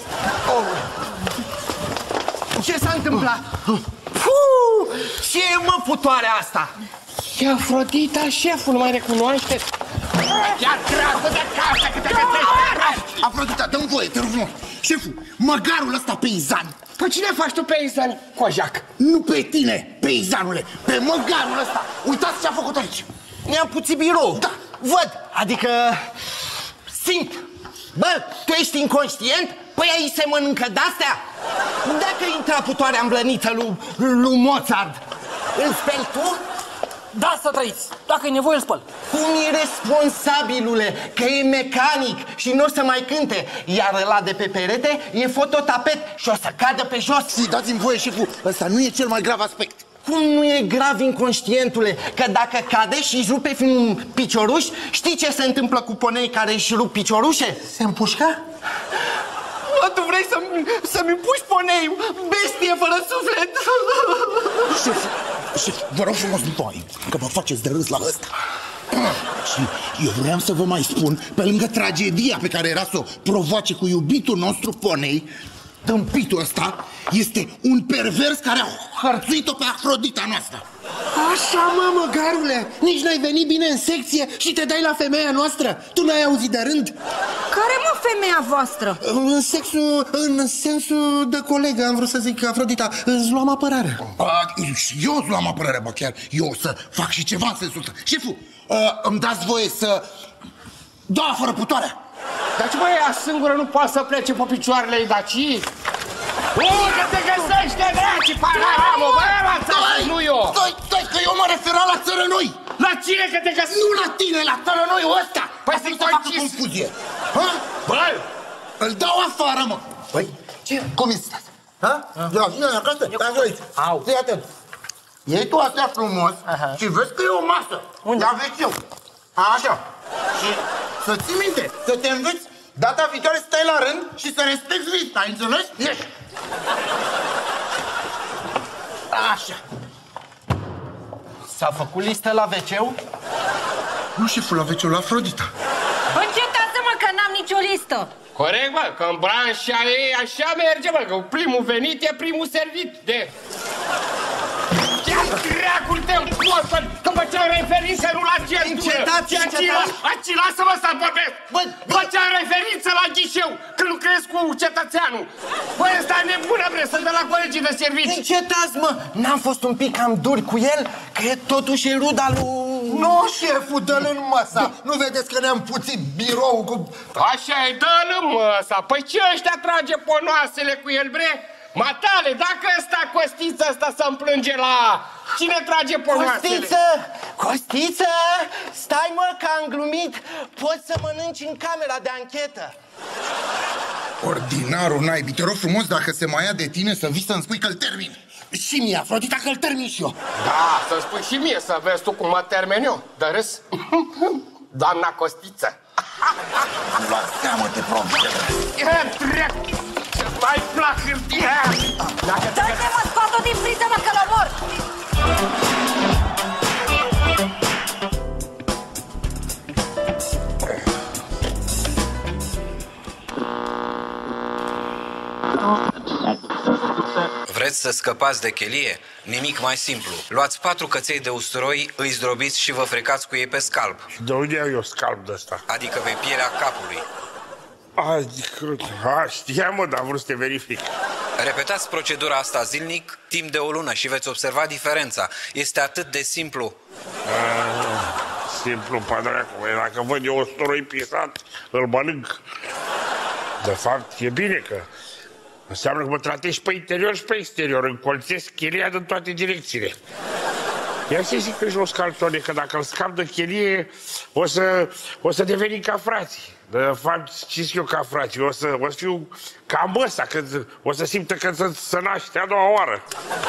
Ce s-a întâmplat? Puh, ce e, mă, putoarea asta? E Afrodita, șeful, nu mai recunoașteți? Ia dracu de casă, câte gătești! Afrodita, dă-mi voie, te rog frumos. Șeful, măgarul ăsta peizan. Pe cine faci tu peizan, Cojac? Nu pe tine, peizanule, pe măgarul ăsta. Uitați ce a făcut aici. Ne-am puțit birou. Da. Văd, adică simt. Bă, tu ești inconștient? Păi aici se mănâncă de-astea? Dacă intra putoarea îmblănită lui Mozart, îl speli tu? Da, să trăiți. Dacă e nevoie, îl spăl. Cum e responsabilule, că e mecanic și nu o să mai cânte. Iar ăla de pe perete e fototapet și o să cadă pe jos. Si, dați-mi voie, șeful, ăsta nu e cel mai grav aspect. Cum nu e grav, inconștientule? Că dacă cade și își rupe un picioruș, știi ce se întâmplă cu ponei care își rup piciorușe? Se împușcă? Bă, tu vrei să-mi împuși ponei, bestie fără suflet? Șef, vă rog frumos, nu mai, că vă faceți de râs la ăsta. Și eu vreau să vă mai spun, pe lângă tragedia pe care era să o provoace cu iubitul nostru ponei, tâmpitul ăsta este un pervers care a hărțuit-o pe Afrodita noastră. Așa, mă, măgarule, nici n-ai venit bine în secție și te dai la femeia noastră. Tu n-ai auzit de rând? Care, mă, femeia voastră? În sensul de colegă, am vrut să zic, Afrodita, îți luam apărarea. Și eu îți luam apărarea, bă, chiar eu o să fac și ceva în sensul ăsta. Șeful, îmi dați voie să... Da, fără putoarea. Dar ce, bă, ea singură nu poate să plece pe picioarele ei dacii? Că te găsește, draci, panaramă, bă, nu eu! Stai, că eu mă referam la țărănoi! La cine că te găsește? Nu la tine, la țărănoiul ăsta! Păi să facă confuzie. Ha? Băi! Îl dau afară, mă! Băi, ce? Cum e asta? Ha? Ia, acasă, aici. Au. Fii atent. Iei tu astea frumos și vezi că e o masă. Unde? La WC-ul. Așa. Și să ții minte, să te înveți data viitoare să stai la rând și să respecti lista, ai înțeles? Ieși. Așa. S-a făcut listă la WC-ul? Nu, șeful, la WC-ul, la Afrodita. Încetați-mă că n-am nicio listă. Corect, bă, că în branșa ei așa merge, bă, că primul venit e primul servit de... Ce-a dracul te-n postă, că făceam referință nu la centură! Încetați! Lasă-mă să vorbesc! Făceam referință la ghișeu, că lucrez cu cetățeanul! Bă, ăsta e nebună, bre, să-l dă la colegii de servici! Încetați, mă! N-am fost un pic cam duri cu el? Că totuși e ruda lui... Nu, șeful, dă-l în măsa! Nu vedeți că ne-am puțit birou cu... Așa e, dă-l în măsa! Păi ce ăștia trage ponoasele cu el, bre? Matale, dacă ăsta, Costiță, ăsta să-mi plânge la... Cine trage ponoasele? Costiță! Costiță! Stai, mă, că am glumit! Poți să mănânci în camera de anchetă! Ordinarul naibii, te rog frumos, dacă se mai ia de tine, să vii să-mi spui că-l termin. Și mie, Afrodita, că-l termin și eu. Da, să spui și mie, să vezi tu cum mă termin eu. Dar râs? Doamna Costiță. La seamă te probleme. Mai plac hârtia! Dă-te, mă, scot-o din priză, mă, că-l omor! Vreți să scăpați de chelie? Nimic mai simplu. Luați 4 căței de usturoi, îi zdrobiți și vă frecați cu ei pe scalp. De unde iau eu scalp de ăsta? Adică pe pielea capului. Știam, mă, dar am vrut să te verific. Repetați procedura asta zilnic, timp de o lună și veți observa diferența. Este atât de simplu. Simplu, padreacu. Dacă văd eu usturoi pisat, îl mănânc. De fapt, e bine că înseamnă că mă tratezi pe interior și pe exterior. Încolțesc chelia din toate direcțiile. Ia să zic că jos calțone, că dacă îl scap de chelie, o să devenim ca frații. De fapt, ce eu ca frații? O să fiu ca măsa, că o să simtă că se naște a doua oară.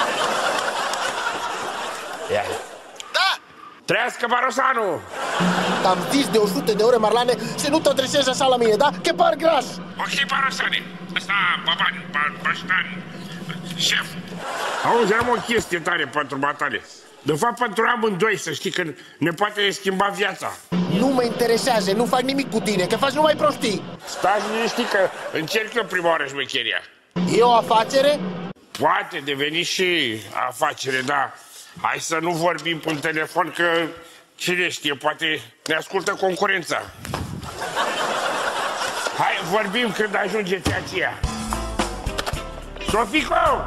Ia. Da! Trăiască Barosanu! Am zis de 100 de ore, Marlane, să nu te adresezi așa la mine, da? Că par graș! Ok, Barosane, ăsta, Baștan, șef. Auzi, am o chestie tare pentru matale. De fapt, pentru amândoi, să știi că ne poate schimba viața. Nu mă interesează, nu fac nimic cu tine, că faci numai prostii. Stai liniștit că încerc eu prima oară șmecheria. E o afacere? Poate deveni și afacere, dar hai să nu vorbim pe telefon, că cine știe, poate ne ascultă concurența. Hai, vorbim când ajungeți aceea. Sofico!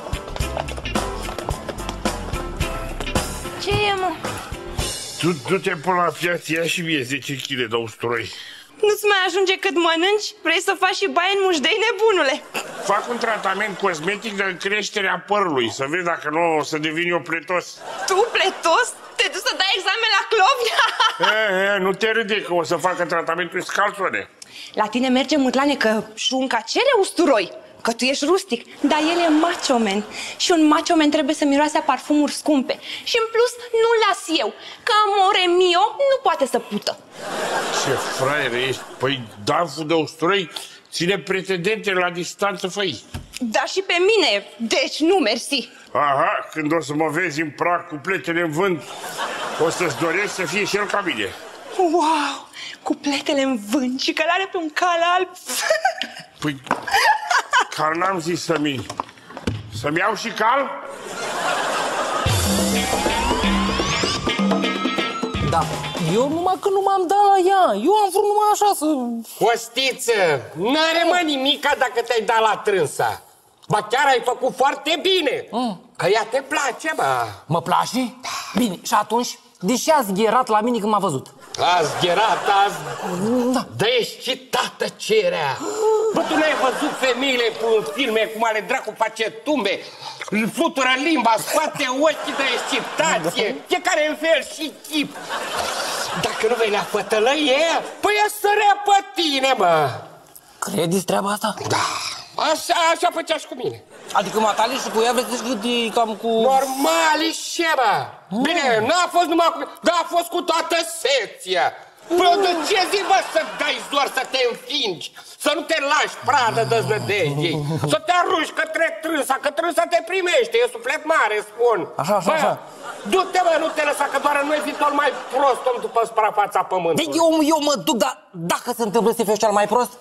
Ce e, mă? Tu du-te până la piață, ia și mie 10 kg de usturoi. Nu-ți mai ajunge cât mănânci? Vrei să faci și baie în mușdei, nebunule? Fac un tratament cosmetic de creștere a părului, să vezi dacă nu o să devin eu pletos. Tu, pletos? Te duci să dai examen la clovni? Nu te râde că o să facă tratamentul scalțone. La tine merge, Mâtlane, că șunca cere usturoi. Că tu ești rustic, dar el e macho-man. Și un macho-man trebuie să miroase a parfumuri scumpe. Și în plus, nu las eu, că amore mio nu poate să pută. Ce fraiere ești? Păi dansul de usturoi ține pretendente la distanță, făi. Da, și pe mine, deci nu mersi. Aha, când o să mă vezi în prag cu pletele în vânt, o să-ți dorești să fie și el ca mine. Wow, cu pletele în vânt și călare pe un cal alb. Păi, cal n-am zis să-mi iau și cal? Da, eu numai că nu m-am dat la ea. Eu am vrut numai așa să... Costiță, n-are mă nimica dacă te-ai dat la trânsa. Ba chiar ai făcut foarte bine. Că ea te place, bă. Mă place? Bine, și atunci, de ce a zgherat la mine când m-a văzut? A zgherat, Da. dă-și ce tăcerea. Bă, tu n-ai văzut femeile în filme cum ale dracu face tumbe, îi flutură limba, scoate ochii de excitație, fiecare în fel și chip. Dacă nu venea fătălăie, păi ea sărea pe tine, mă. Credeți treaba asta? Da, așa făcea și cu mine. Adică matale și cu ea vreți să zici cam cu... Normal, și mă. Bine, n-a fost numai cu... Dar a fost cu toată secția. Păi de ce zi, bă, să dai zor, să te înfingi, să nu te lași pradă dăznădejdii, să te arunci către trânsa, că trânsa te primește, e suflet mare, spun. Așa. Du-te, bă, nu te lăsa, că doar nu e fi tot mai prost om după suprafața pământului. Deci eu mă duc, dar dacă se întâmplă să fiu cel mai prost?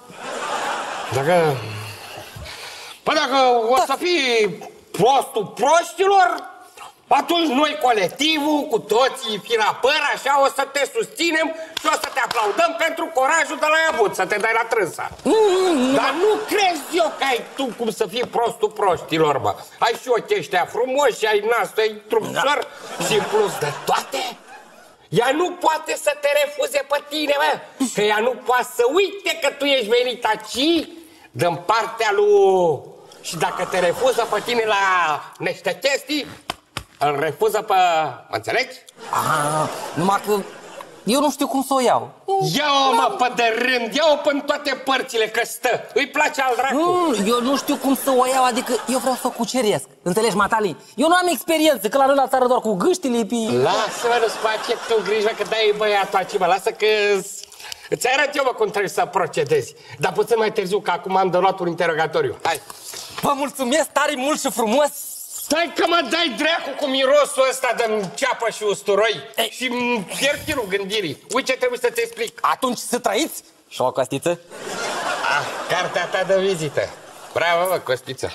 Dacă o să fii prostul proștilor, atunci noi, colectivul, cu toții, firapăr, așa, o să te susținem și o să te aplaudăm pentru curajul de la Iabut, să te dai la trânsa. Dar nu crezi eu că ai tu cum să fii prostul proștilor, bă. Ai și ochii ăștia frumoși, ai nasul, ai trupșor și în plus de toate, ea nu poate să te refuze pe tine, bă. Că ea nu poate să uite că tu ești venit aici din partea lui... Și dacă te refuză pe tine la niște chestii, îl refuză pe... Mă înțelegi? Numai că eu nu știu cum să o iau. Ia-o, mă, pe de rând, ia-o până toate părțile, că stă. Îi place al dracu. Eu nu știu cum să o iau, adică eu vreau să o cuceresc. Înțelegi, Matali? Eu nu am experiență, că la noi la țară doar cu gâștile, Lasă-mă, nu-ți face tu grijă, că dai băiatul aici, mă. Lasă că... Îți arăt eu, mă, cum trebuie să procedezi. Dar puțin mai târziu, că acum am de luat un interogatoriu. Hai. Vă mulțumesc tare mult și frumos. Stai că mă dai dracu cu mirosul ăsta de ceapă și usturoi. Și-mi pierd firul gândirii. Uite ce trebuie să te explic. Atunci să trăiți? Și o costiță? Cartea ta de vizită. Bravo, mă, Costiță.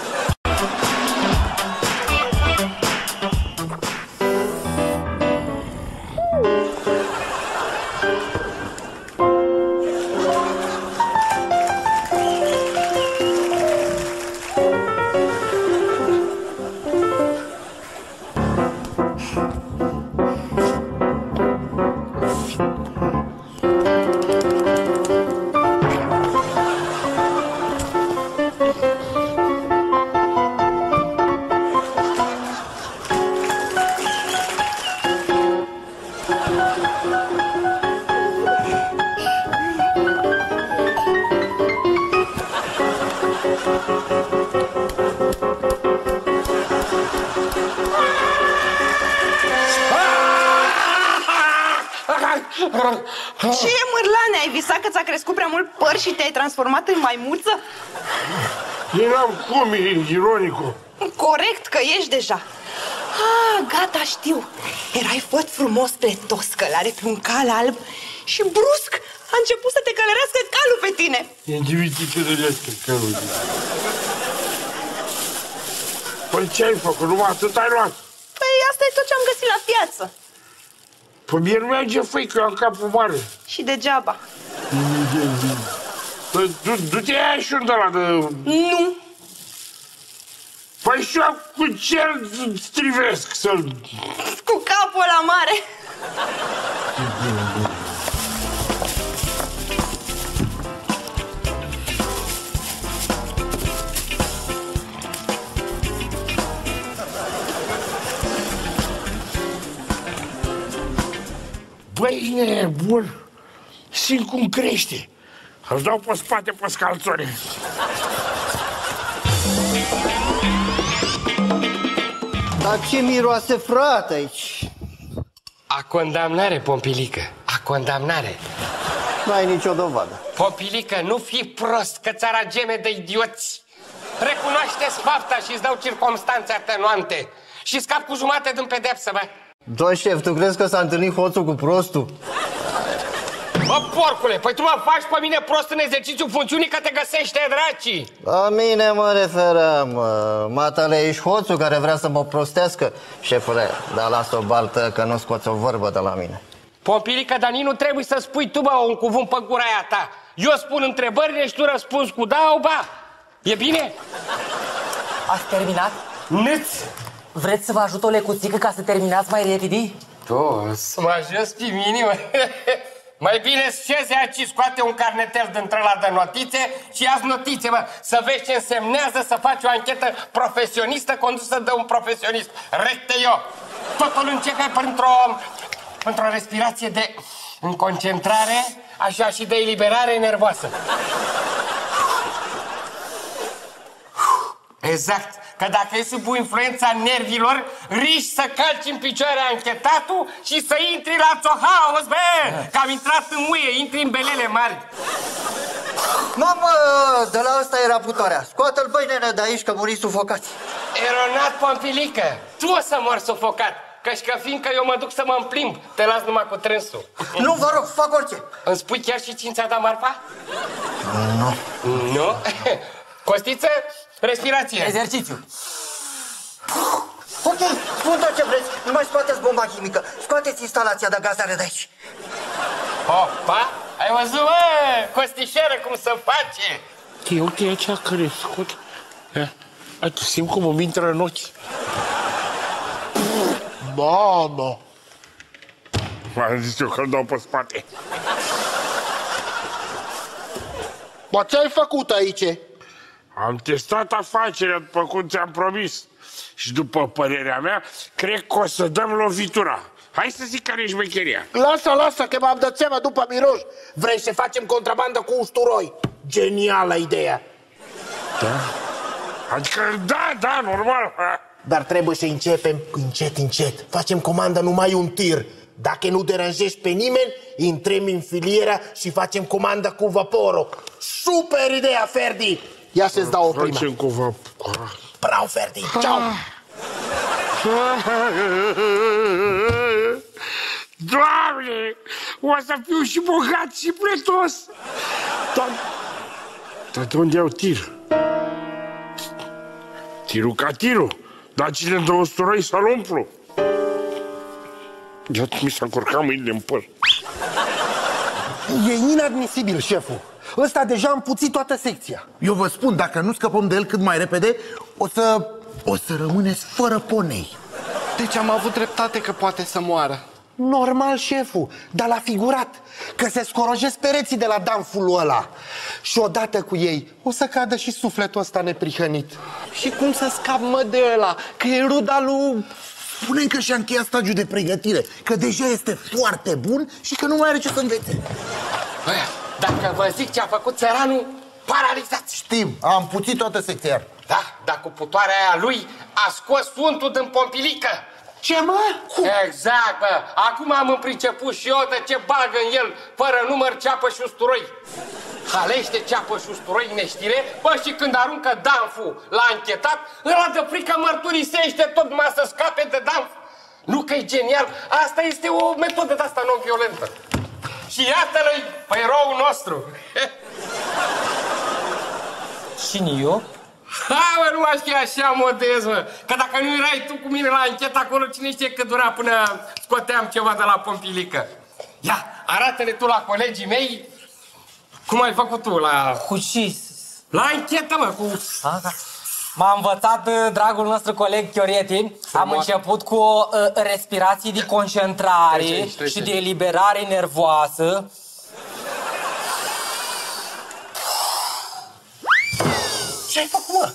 Ce mârlane, ai visat că ți-a crescut prea mult păr și te-ai transformat în maimuță? Eram cum, ironicul. Corect că ești deja. Gata, știu. Erai făt frumos pletos, călare pe un cal alb și brusc a început să te călărească calul pe tine. Individii călărească calul. Păi ce ai făcut? Numai atât ai luat? Păi asta e tot ce am găsit la piață. Păi mie nu merge făică, am capul mare. Și degeaba. Păi du-te aia și unde ăla de... Nu. Păi și eu cu ce strivesc să-l... Cu capul ăla mare. Băi, nebun, simt cum crește. Îți dau pe spate pe scalțone. Dar ce miroase, frate, aici? A condamnare, Pompilică, a condamnare. N-ai nicio dovadă. Pompilică, nu fi prost, că ți-ara geme de idioți. Recunoaște-ți fapta și îți dau circumstanțe atenuante. Și scap cu jumate din pedepsă, bă. Doi șef, tu crezi că s-a întâlnit hoțul cu prostul? Bă, porcule, păi tu mă faci pe mine prost în exercițiul funcțiunii că te găsește dracii. La mine mă referam, Matale, ești hoțul care vrea să mă prostească? Șefule, dar lasă o baltă că nu scoți o vorbă de la mine. Pompilică, dar nici nu trebuie să spui tu, bă, un cuvânt pe gura aia ta. Eu spun întrebările și tu răspunzi cu da, o ba. E bine? Ați terminat? Nâț! Vreți să vă ajut o lecuțică ca să terminați mai repede? Tu, să mă ajuți pe mine, mă. Mai bine șezi aici, scoate un carnetel dintre ăla de notițe și ia-ți notițe, mă, să vezi ce însemnează să faci o anchetă profesionistă condusă de un profesionist. Recte eu. Totul începe printr-o pentru o respirație de concentrare, așa și de eliberare nervoasă. Exact, că dacă e sub influența nervilor, riști să calci în picioare anchetatul și să intri la țohaos, bă! Că am intrat în muie, intri în belele mari. Mamă, de la asta era putoarea. Scoate-l, băi, nene, de aici, că muri sufocați. Eronat, Pompilică, tu o să mori sufocat. Căci că fiindcă eu mă duc să mă împlimb, te las numai cu trânsul. Nu, vă rog, fac orice. Îmi spui chiar și ți-a dat marfa? Nu. Nu? Costiță, respirație. Exercițiu. Ok, spun tot ce vreți. Nu mai scoateți bomba chimică. Scoateți instalația de gazare de aici. Opa, ai văzut, bă, Costișeră, cum se face? E ok, aceea că scot. Ai, tu simt cum îmi intră în ochi. Mamă! M-am zis eu că-l dau pe spate. Bă, ce-ai făcut aici? Am testat afacerea după cum ți-am promis. Și după părerea mea, cred că o să dăm lovitura. Hai să zic care e șmecheria. Lasă, că m-am dat seama după miros. Vrei să facem contrabandă cu usturoi? Genială ideea. Da? Adică, da, normal. Dar trebuie să începem încet. Facem comandă numai un tir. Dacă nu deranjezi pe nimeni, intrăm în filieră și facem comandă cu vaporul. Super ideea, Ferdi! Ia să-ți dau o primă. Facem cu vapor. Bravo, Ferdi! Ciao! Doamne! O să fiu și bogat și plătos! Dar de unde iau tir? Tirul ca tirul. Dar cine dă usturoi să-l umplu? Iată, mi s-a încurcat mâinile în păr. E inadmisibil, șeful. Ăsta deja a împuțit toată secția. Eu vă spun, dacă nu scăpăm de el cât mai repede, o să rămâneți fără ponei. Deci am avut dreptate că poate să moară. Normal, șeful, dar l-a figurat. Că se scorojesc pereții de la danful ăla. Și odată cu ei o să cadă și sufletul ăsta neprihănit. Și cum să scap, mă, de ăla? Că e ruda lui... Spune că și-a încheiat stagiul de pregătire, că deja este foarte bun și că nu mai are ce să învețe. Bă, dacă vă zic ce a făcut țăranul, paralizați. Știm, am puțit toată secția. Da, dar cu putoarea aia lui a scos untul din Pompilică. Ce, mă? Cum? Exact, bă. Acum am împriceput și eu de ce bagă în el, fără număr, ceapă și usturoi. Halește ceapă și usturoi neștire, bă, și când aruncă danful la anchetat, ăla de frică mărturisește tot numai să scape de danf. Nu că e genial, asta este o metodă de asta non-violentă. Și iată-l-i pe eroul nostru. Cine eu? Hai, mă, nu aș fi așa modest, mă. Că dacă nu erai tu cu mine la anchetă acolo, cine știe cât dura până scoteam ceva de la Pompilică. Ia, arată-le tu la colegii mei cum ai făcut tu la... Cu ce? La anchetă, mă, cu... M-a învățat dragul nostru coleg Chiorietin. Am început cu o respirație de concentrare și de eliberare nervoasă. Ce ai făcut, mă?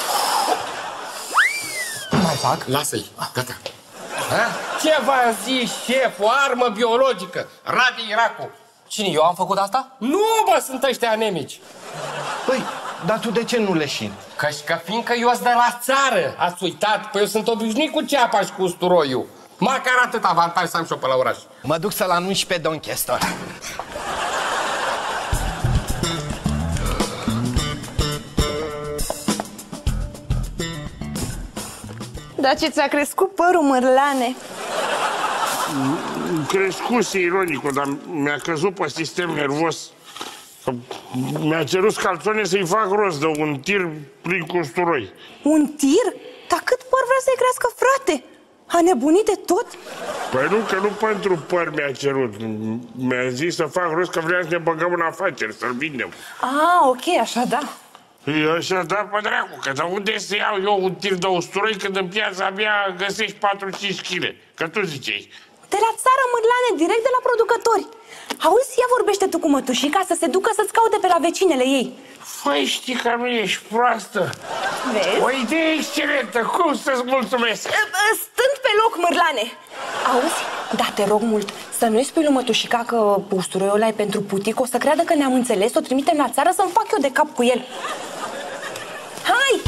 Mai fac? Lasă-i, gata. Ce v-am zis, șef? O armă biologică. Radi Irakul. Cine, eu am făcut asta? Nu, bă, sunt ăștia anemici. Păi, dar tu de ce nu leșini? Că fiindcă eu sunt de la țară, ați uitat? Păi eu sunt obișnuit cu ceapa și cu usturoiul. Măcar atât avantaj să am și-o pe la oraș. Mă duc să-l anunț pe Don Chestor. Dar ce ți-a crescut părul, Mârlane? Crescuse ironicul, dar mi-a căzut pe sistem nervos. Mi-a cerut scalțone să-i fac rost de un tir plin cu usturoi. Un tir? Dar cât păr vrea să-i crească, frate? A nebunit de tot? Păi nu, că nu pentru păr mi-a cerut. Mi-a zis să fac rost că vrea să ne băgăm în afaceri, să-l vindem. Ah, ok, așa da. E așa, da, pe dracu, că de unde să iau eu un tir de usturoi când în piața abia găsești 4-5 kg? Că tu ziceai. De la țară, Mârlane, direct de la producători. Auzi, ea vorbește vorbește tu cu mătușica să se ducă să-ți caute pe la vecinele ei. Păi știi că nu ești proastă. Vezi? O idee excelentă, cum să-ți mulțumesc? Stând pe loc, mârlane. Auzi? Da, te rog mult, să nu-i spui lui mătușica că usturoiul ăla e pentru putic, o să creadă că ne-am înțeles, o trimitem la țară să-mi fac eu de cap cu el. Hai!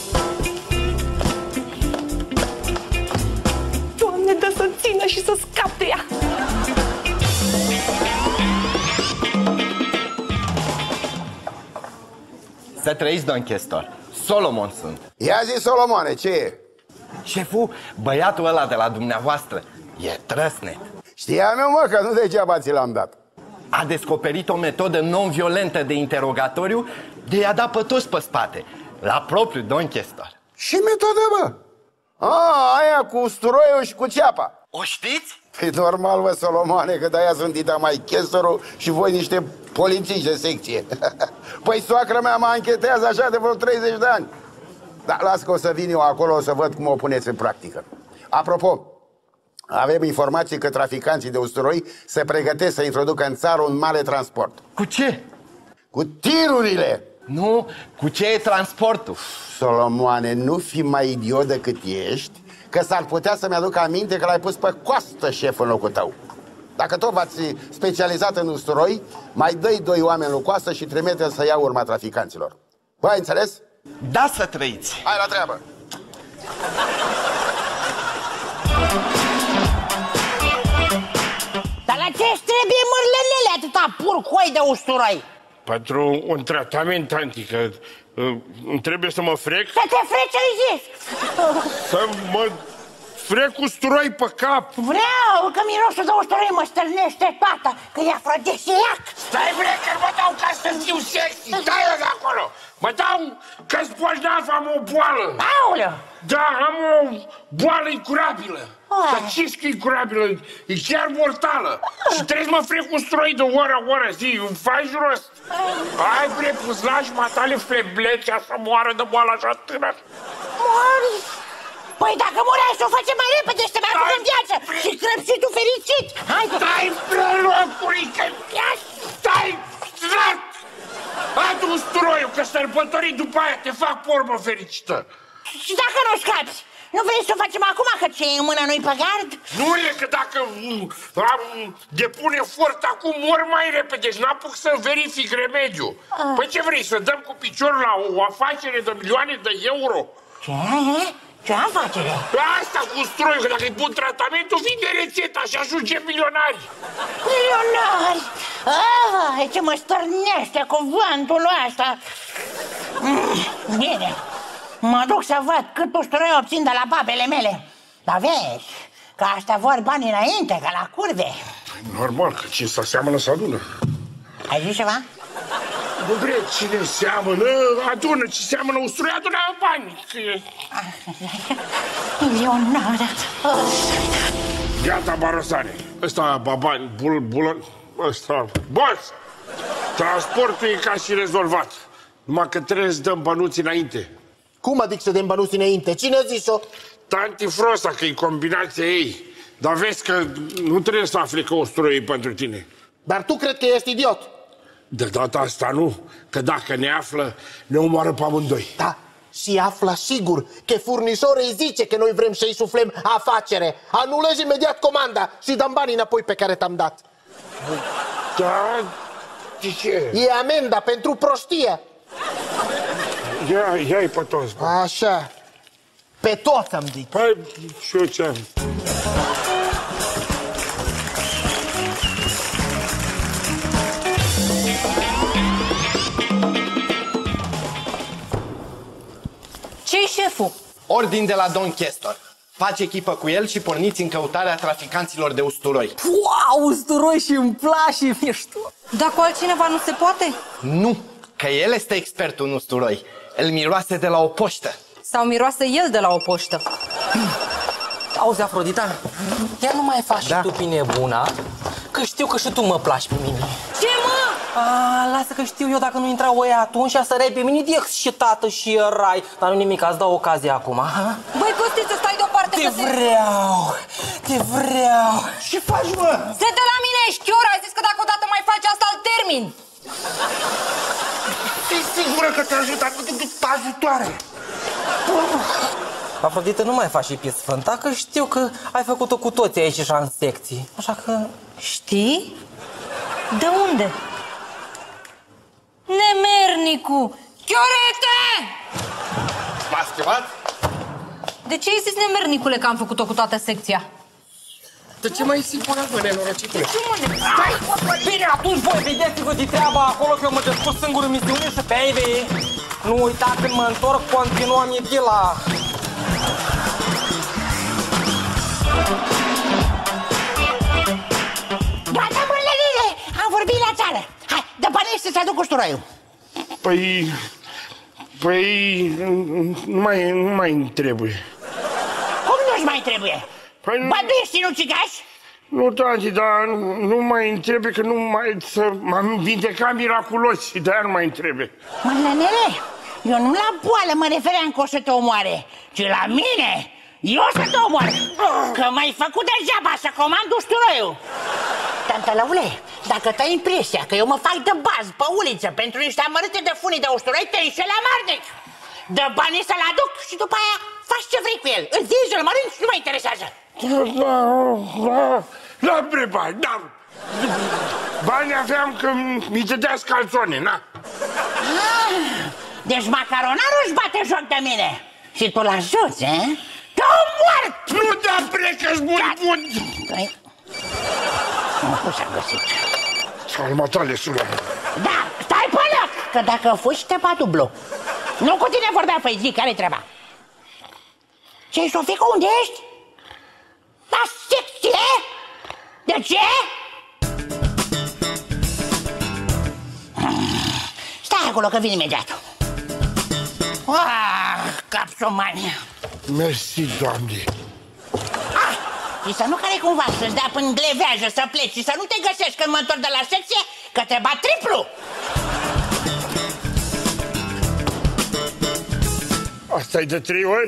Doamne, dă să țină și să scap de ea! Să trăiți, domn chestor. Solomon sunt. Ia zi, Solomone, ce e? Șeful, băiatul ăla de la dumneavoastră e trăsnet. Știam eu, mă, că nu degeaba ți l-am dat. A descoperit o metodă non-violentă de interogatoriu de i-a dat pe toți pe spate, la propriu domn chestor. Ce metodă, bă? Aia cu usturoiul și cu ceapa. O știți? Păi normal, bă, Solomone, că de-aia sunt dita mai chestorul și voi niște polițiști de secție. Păi soacră mea mă anchetează așa de vreo 30 de ani. Dar las că o să vin eu acolo, o să văd cum o puneți în practică. Apropo, avem informații că traficanții de usturoi se pregătesc să introducă în țară un mare transport. Cu ce? Cu tirurile! Nu, cu ce e transportul? Solomoane, nu fi mai idiot decât ești, că s-ar putea să-mi aduc aminte că l-ai pus pe coastă șef în locul tău. Dacă tot v-ați specializat în usturoi, mai dă-i 2 oameni în coastă și trimite să ia urma traficanților. Bă, ai înțeles? Da, să trăiți! Hai la treabă! Dar la ce-ți trebuie, mărlănele, atâta purcoi de usturoi? Pentru un tratament antică, îmi trebuie să mă frec? Să te freci, ai zis! Să mă frec usturoi pe cap! Vreau, că mirosul de usturoi mă stârnește toată, că e afrodisiac! Stai, bre, că mă dau ca să fiu sexy! Stai-o de acolo! Mă dau că-s bolnav, am o boală! Aoleu! Da, am o boală incurabilă! Dar ce scrie incurabilă? E chiar mortală! Și trebuie să mă frec usturoi de oră, zi, îmi faci rost! Hai, bre, puzlași matale fleblețea să moară de boală așa tânăr! Mori! Păi dacă mureai să o facem mai repede și te mai aduc în viață și crăpșitul fericit! Hai! Stai, bre, locului, că... Stai, strat! Adu usturoiul, că sărbătorii după aia te fac porbă fericită! Și dacă nu scapi, nu vrei să o facem acum, că ce e în mână nu-i pe gard? Nu e, că dacă depun efort acum mor mai repede și n-apuc să verific remediul. Păi ce vrei, să dăm cu piciorul la o afacere de milioane de euro? Ce? Ce afacere? Asta cu usturoiul, că dacă-i bun tratamentul, vinde rețeta și ajunge milionari. Milionari? Ai, ce mă stărnește cuvântul ăsta. Bine, mă duc să văd cât usturoi obțin de la babele mele. Dar vezi, că astea vor bani înainte, ca la curve. Normal, că cine se seamănă să adună. Ai zis ceva? Nu vrei, cine seamănă, adună. Ce seamănă usturoi, adună bani. Milionară. Gata, Barosane. Ăsta, babani, ăsta, boss! Transportul e ca și rezolvat. Numai că trebuie să dăm bănuți înainte. Cum adică să dăm bănuți înainte? Cine a zis-o? Tanti Frosa, că e combinația ei. Dar vezi că nu trebuie să afli că usturoi e pentru tine. Dar tu cred că ești idiot. De data asta nu, că dacă ne află, ne omoară pe amândoi. Da, și află sigur că furnizorul îi zice că noi vrem să-i suflem afacere. Anulezi imediat comanda și dăm banii înapoi pe care te-am dat. Da, de ce? E amenda pentru prostie. Ia-i pe toți. Bă. Așa. Pe toți am zis. Păi, și eu ce-am? Ce-i șeful? Ordin de la domn Chestor. Faci echipă cu el și porniți în căutarea traficanților de usturoi. Wow, usturoi și îmi place, mișto. Dar cu altcineva nu se poate? Nu, că el este expertul în usturoi. Îl miroase de la o poștă. Sau miroase el de la o poștă? Auzi, Afrodita, ia nu mai faci și tu pe nebuna, că știu că și tu mă placi pe mine. Ce, mă? Lasă că știu eu, dacă nu intrau oia atunci, săreai pe mine direct și tată și erai. Dar nu nimic, îți dau ocazia acum, ha? Băi, Costiță, stai deoparte. Te vreau. Ce faci, mă? Se de la mine, șchior, ai zis că dacă odată mai faci asta, îl te ajut, ajutoare. Afrodită, nu mai faci și pies sfânta, că știu că ai făcut-o cu toții aici și în secții. Așa că... Știi? De unde? Nemernicu! Chiorete! M-ați chemat? De ce ai zis, nemernicule, că am făcut-o cu toată secția? De ce mai simplu, bă, nenorocitule? Stai! Bine, atunci voi vedeți-vă de treaba acolo, că eu mă descurc singur în misiune și baby! Nu uita, când mă întorc, continuăm idila! Gata, mărlările! Am vorbit la țară! Hai, dă banii să-ți aduc usturoiul! Păi, nu mai trebuie. Cum nu-ți mai trebuie? Bă, nu ești sinucigaș? Nu, tanti, dar nu mai îmi trebuie, că nu mai... M-am vindecat miraculos și de-aia nu mai îmi trebuie. Mărlănele, eu nu la boală mă refeream că o să te omoare, ci la mine! Eu o să te omor! Că m-ai făcut degeaba să comand usturoiul! Tantălăule, dacă t-ai impresia că eu mă fac de baz pe uliță pentru niște amărâte de funii de usturoi, te înșeli amarnic! Dă banii să-l aduc și după aia faci ce vrei cu el. Îl vinzi, îl mănânci, nu mă interesează. N-am prea bani, n-am. Banii aveam că mi dădea scalțone, na. Deci macaronarul își bate joc de mine. Și tu l-ajuți, eh? Te-au mort! Nu te-a plecă-ți bun! Mă pus să găsit. Salmatale, sună. Da, stai pe loc, că dacă fugi te bat dublu. Nu cu tine vorbea, păi zi, care-i treaba? Ce, Sofico, unde ești? La secție? De ce? Stai acolo că vin imediat. Capsomania. Mersi, Doamne. Și să nu care cumva să-ți dea până gleveajă să pleci și să nu te găsești când mă întorc de la secție, că te bat triplu. Asta-i de 3 ori?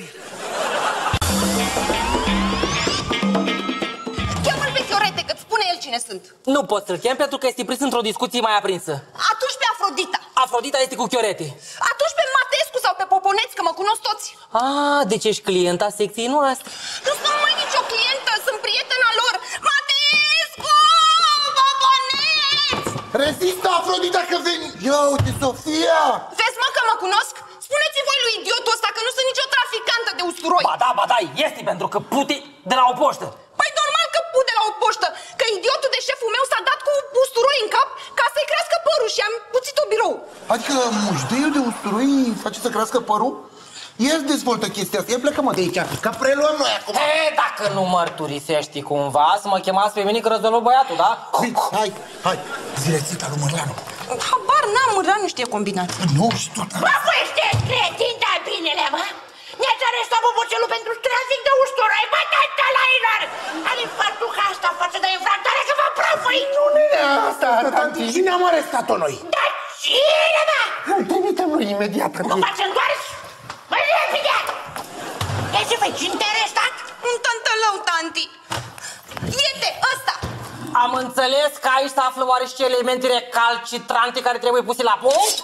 Cheamă-l pe Chiorete, că-ți spune el cine sunt. Nu pot să-l chem pentru că este prins într-o discuție mai aprinsă. Atunci pe Afrodita. Afrodita este cu Chiorete. Atunci pe Matescu sau pe Poponeț, că mă cunosc toți. Deci ești clienta secției noastre. Nu sunt mai nicio clientă, sunt prietena lor. Matescu! Poponeț! Rezistă, Afrodita, că veni! Ia uite, Sofia! Vezi, mă, că mă cunosc? Spuneți voi lui idiotul ăsta că nu sunt nicio traficantă de usturoi. Ba da, este pentru că pute de la o poștă. Păi normal că pute de la o poștă, că idiotul de șeful meu s-a dat cu usturoi în cap ca să-i crească părul și am puțit-o birou. Adică mușdeiul de usturoi face să crească părul? El dezvoltă chestia asta, ia plecă-mă de aici, că preluăm noi acum. Dacă nu mărturisești cumva, să mă chemați pe mine că răzolvă băiatul, da? Hai, zi rețeta lui Mărlanu. Habar n-am, Mărlanu nu știe combinații. Nu, și tot. Bă, ești cretin, dar binele, mă! Ne-ați arestat bobocelul pentru trafic de usturoi, bă, tantălailor! Are fartuca asta față de infractoare că vă prăfăi! Nu e asta, tanti, și ne-am arestat-o noi. Dar cine, mă? Îl trimitem noi imediat. Nu v-ați întors? Mă, repede! Ia ce faci, cine te-a arestat? Un tântălău, tanti. Iete, ăsta! Am înțeles că aici se află oare și elemente recalcitrante care trebuie puse la punct?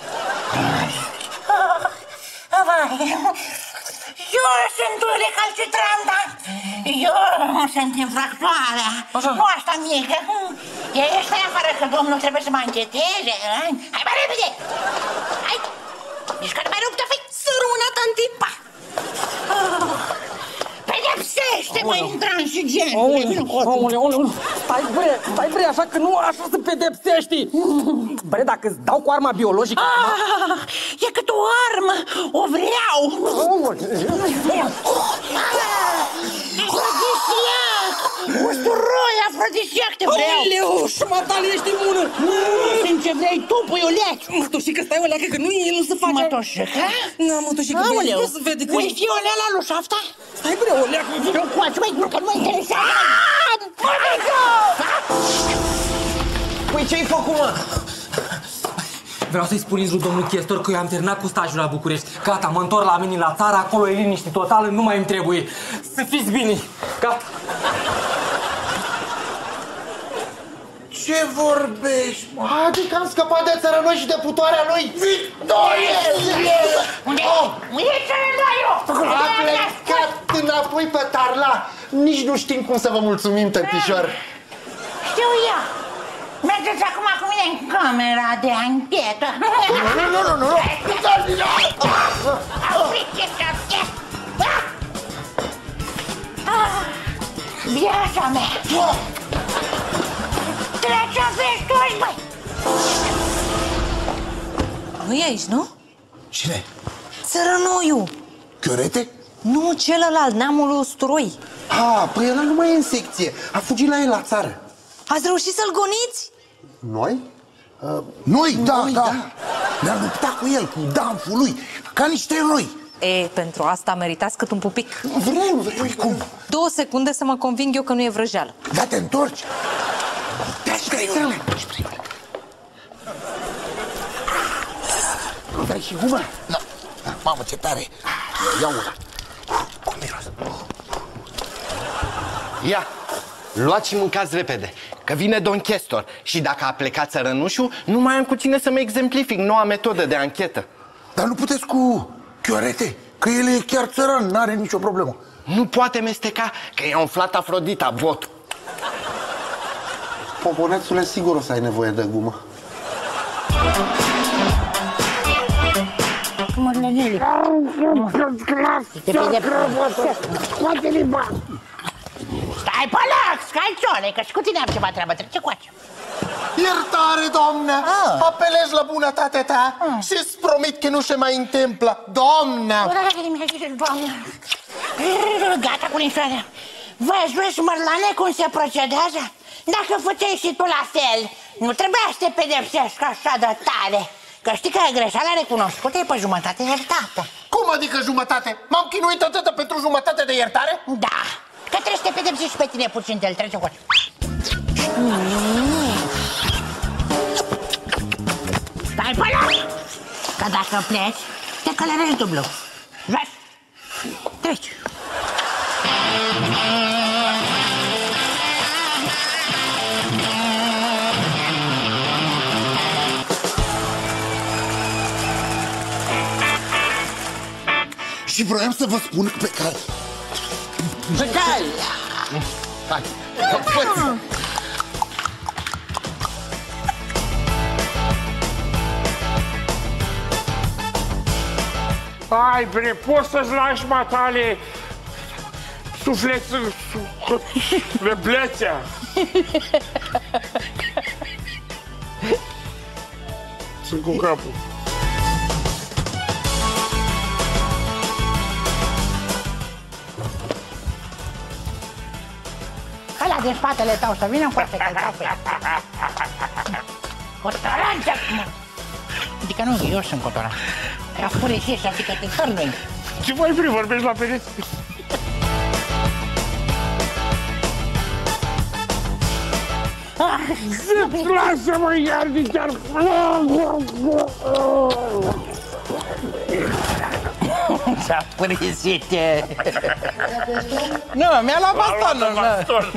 Eu sunt recalcitrantă. Eu sunt infractoarea. Nu asta mică. Ești afară că domnul trebuie să mă încheteze. Hai, mai repede! Hai! Mișcă-te mai ruptă, fii! Să rămână, tanti! Pa! Pedepsește-mă, intransigent! Aoleu, stai bre, așa că nu așa se pedepsești! Bre, dacă îți dau cu arma biologică... E cât o armă, o vreau! Afrodisiac! Usturoi, afrodisiac, te vreau! Aoleu, șmatale, ești imună! Sunt ce vrei tu, puiuleț! Mătușică, stai o leacă, că nu se face... Mătușică? Nu, mătușică, băi, nu se vede că... Păi fie o lea la lu șafta? Stai bre, o leacă! Eu coace, măi, că nu mă interesează! Păi ce-ai făcut, mă? Vreau să-i spuneți lui domnul chestor că eu am terminat cu stajul la București. Gata, mă întorc la mine la țară, acolo e liniște totală, nu mai îmi trebuie. Să fiți bine. Gata. Ce vorbești, mă? Adică am scăpat de țărănoi și de putoarea lui Victorie! Unde e țărănoiul? A plecat înapoi pe Tarla. Nici nu știm cum să vă mulțumim, tătișor. Știu eu. Mergeți acum cu mine în camera de anchetă. Nu. Viața mea! Trece aveți toți, băi! Nu e aici, nu? Cine? Țărănoiul! Chiorete? Nu, celălalt, neamul usturoi. Păi ăla nu mai e în secție. A fugit la el la țară. Ați reușit să-l goniți? Noi? Noi, da. Ne-am luptat cu el, cu danful lui, ca niște eroi. Pentru asta meritați cât un pupic. Vrem. Păi cum? 2 secunde să mă conving eu că nu e vrăjeală. Da, te întorci. Vrei și gumă? Nu. Mamă, ce tare. Ia una. Cum miros? Ia, luați și mâncați repede, că vine domn chestor. Și dacă a plecat țărănușul, nu mai am cu cine să-mi exemplific noua metodă de anchetă. Dar nu puteți cu Chiorete, că el e chiar țăran, n-are nicio problemă. Nu poate mesteca, că i-a umflat Afrodita botul. Poponețule, sigur o să ai nevoie de gumă. Mărlănele. Scoate limba! Stai pe loc, scalcione, că și cu tine am ceva treabă. Ce coace? Iertare, doamnă! Apelez la bunătatea ta și-ți promit că nu se mai întâmplă. Doamnă! Gata cu linșoarea. Văzuți, mărlane, cum se procedează? Dacă făceai și tu la fel, nu trebuia să te pedepsești așa de tare. Că știi că greșeala recunoscută e pe jumătate iertată. Cum adică jumătate? M-am chinuit atât pentru jumătate de iertare? Da, că trebuie să te pedepsi și pe tine puțin, te-l trece cu Stai pe loc! Că dacă pleci, te călărezi dublu. Vezi? Treci. Și vroiam să vă spun pe care... Hai, fă-ți! Hai, bre, poți să-ți lași matale sufletul, reblețea. Sunt cu capul. Ăla din spatele tău să vină încoace că-l dau pe el. Cotoranță! Adică nu, eu sunt cotoran. Ca spune și ăștia, adică te tărnui. Ce mai vrei, vorbești la pereți? Lasă-mă, iar de chiar... S-a părăsit. Nu, mi-a luat bastonul.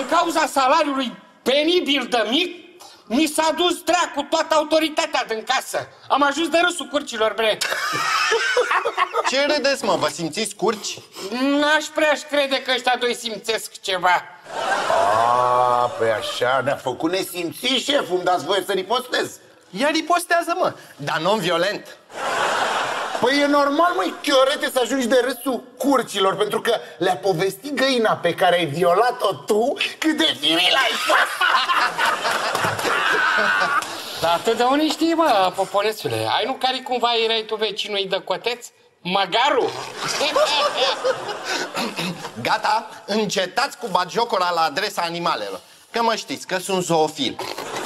din cauza salariului penibil de mic, mi s-a dus dracu toată autoritatea din casă. Am ajuns de râsul curcilor, bre. Ce râdeți, mă? Vă simțiți curci? N-aș prea crede că ăștia doi simțesc ceva. Păi așa, ne-a făcut nesimțit, șeful, îmi dați voie să ripostez. Ia ripostează, mă, dar non-violent. Păi e normal, măi, Chiorete, să ajungi de râsul curcilor, pentru că le-a povestit găina pe care ai violat-o tu cât de viril ai fost. Dar atât de unii știi, mă, Poponețule. Ai nu care cumva erai tu vecinul de coteț? Măgaru? Gata, încetați cu batjocul ăla la adresa animalelor. Că mă știți, că sunt zoofil.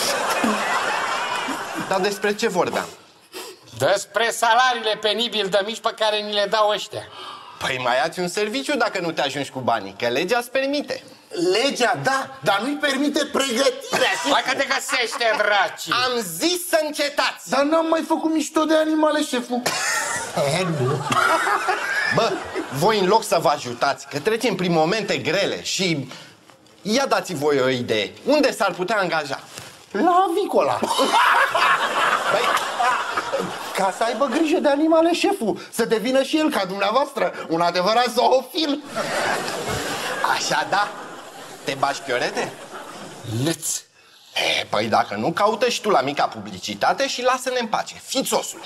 Dar despre ce vorbeam? Despre salariile penibil de mici pe care ni le dau ăștia. Păi mai ați un serviciu dacă nu te ajungi cu banii, că legea îți permite. Legea, da, dar nu-i permite pregătirea. Hai că te găsește, draci. Am zis să încetați. Dar n-am mai făcut mișto de animale, șeful. Nu. Bă, voi în loc să vă ajutați, că trecem prin momente grele și... Ia dați voi o idee. Unde s-ar putea angaja? La avicola. Păi, ca să aibă grijă de animale, șeful. Să devină și el ca dumneavoastră un adevărat zoofil. Așa, da. Te bași, Chiorete? Lăț. Păi dacă nu, caută și tu la mica publicitate și lasă-ne în pace. Fițosule.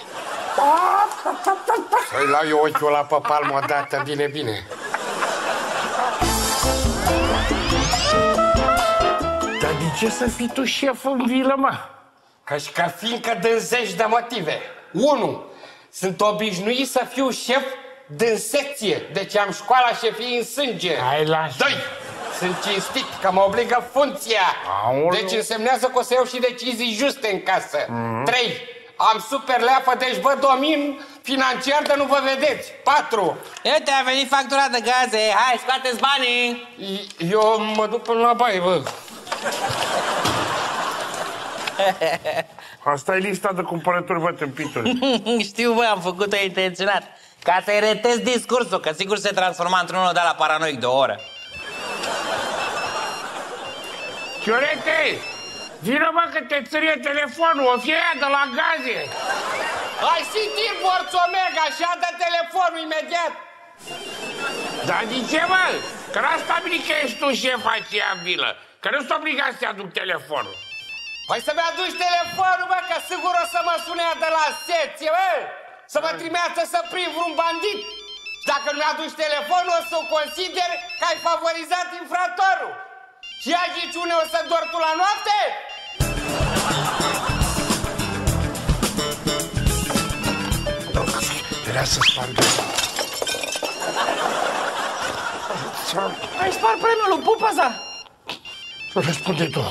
Să-i lau eu ochiul ăla pe palmă odată, bine, bine. Dar de ce să fii tu șef în vilă, mă? Ca fiindcă din zeci de motive. 1. Sunt obișnuit să fiu șef din secție, deci am școala șefiei în sânge. 2. Sunt cinstit, că mă obligă funcția. Deci însemnează că o să iau și decizii juste în casă. 3. Am super leafă, deci vă domin financiar, dar nu vă vedeți. 4. Uite, a venit factura de gaze. Hai, scoateți banii. Eu mă duc până la baie, bă. Asta e lista de cumpărături, vă, tâmpituri. Știu, bă, am făcut-o intenționat. Ca să-i retez discursul, că sigur se transforma într-unul de la paranoic de o oră. Chiorete! Vină, mă, că te țărie telefonul, o fie aia de la gaze. Ai simțit, morți omega, și dă telefonul imediat. Dar de ce, mă? Că n-a stabilit că ești tu șef aceea în vilă. Că nu sunt obligat să-i aduc telefonul. Păi să-mi aduci telefonul, bă, că sigur o să mă sune de la secție, bă! Să mă trimească să prind vreun bandit. Dacă nu mi-aduci telefonul, o să o consider că ai favorizat infractorul. Și aici unde o să dormi tu la noapte? Vrea să spargă. Ai spart premiul, pupa-sa! Răspunde tu.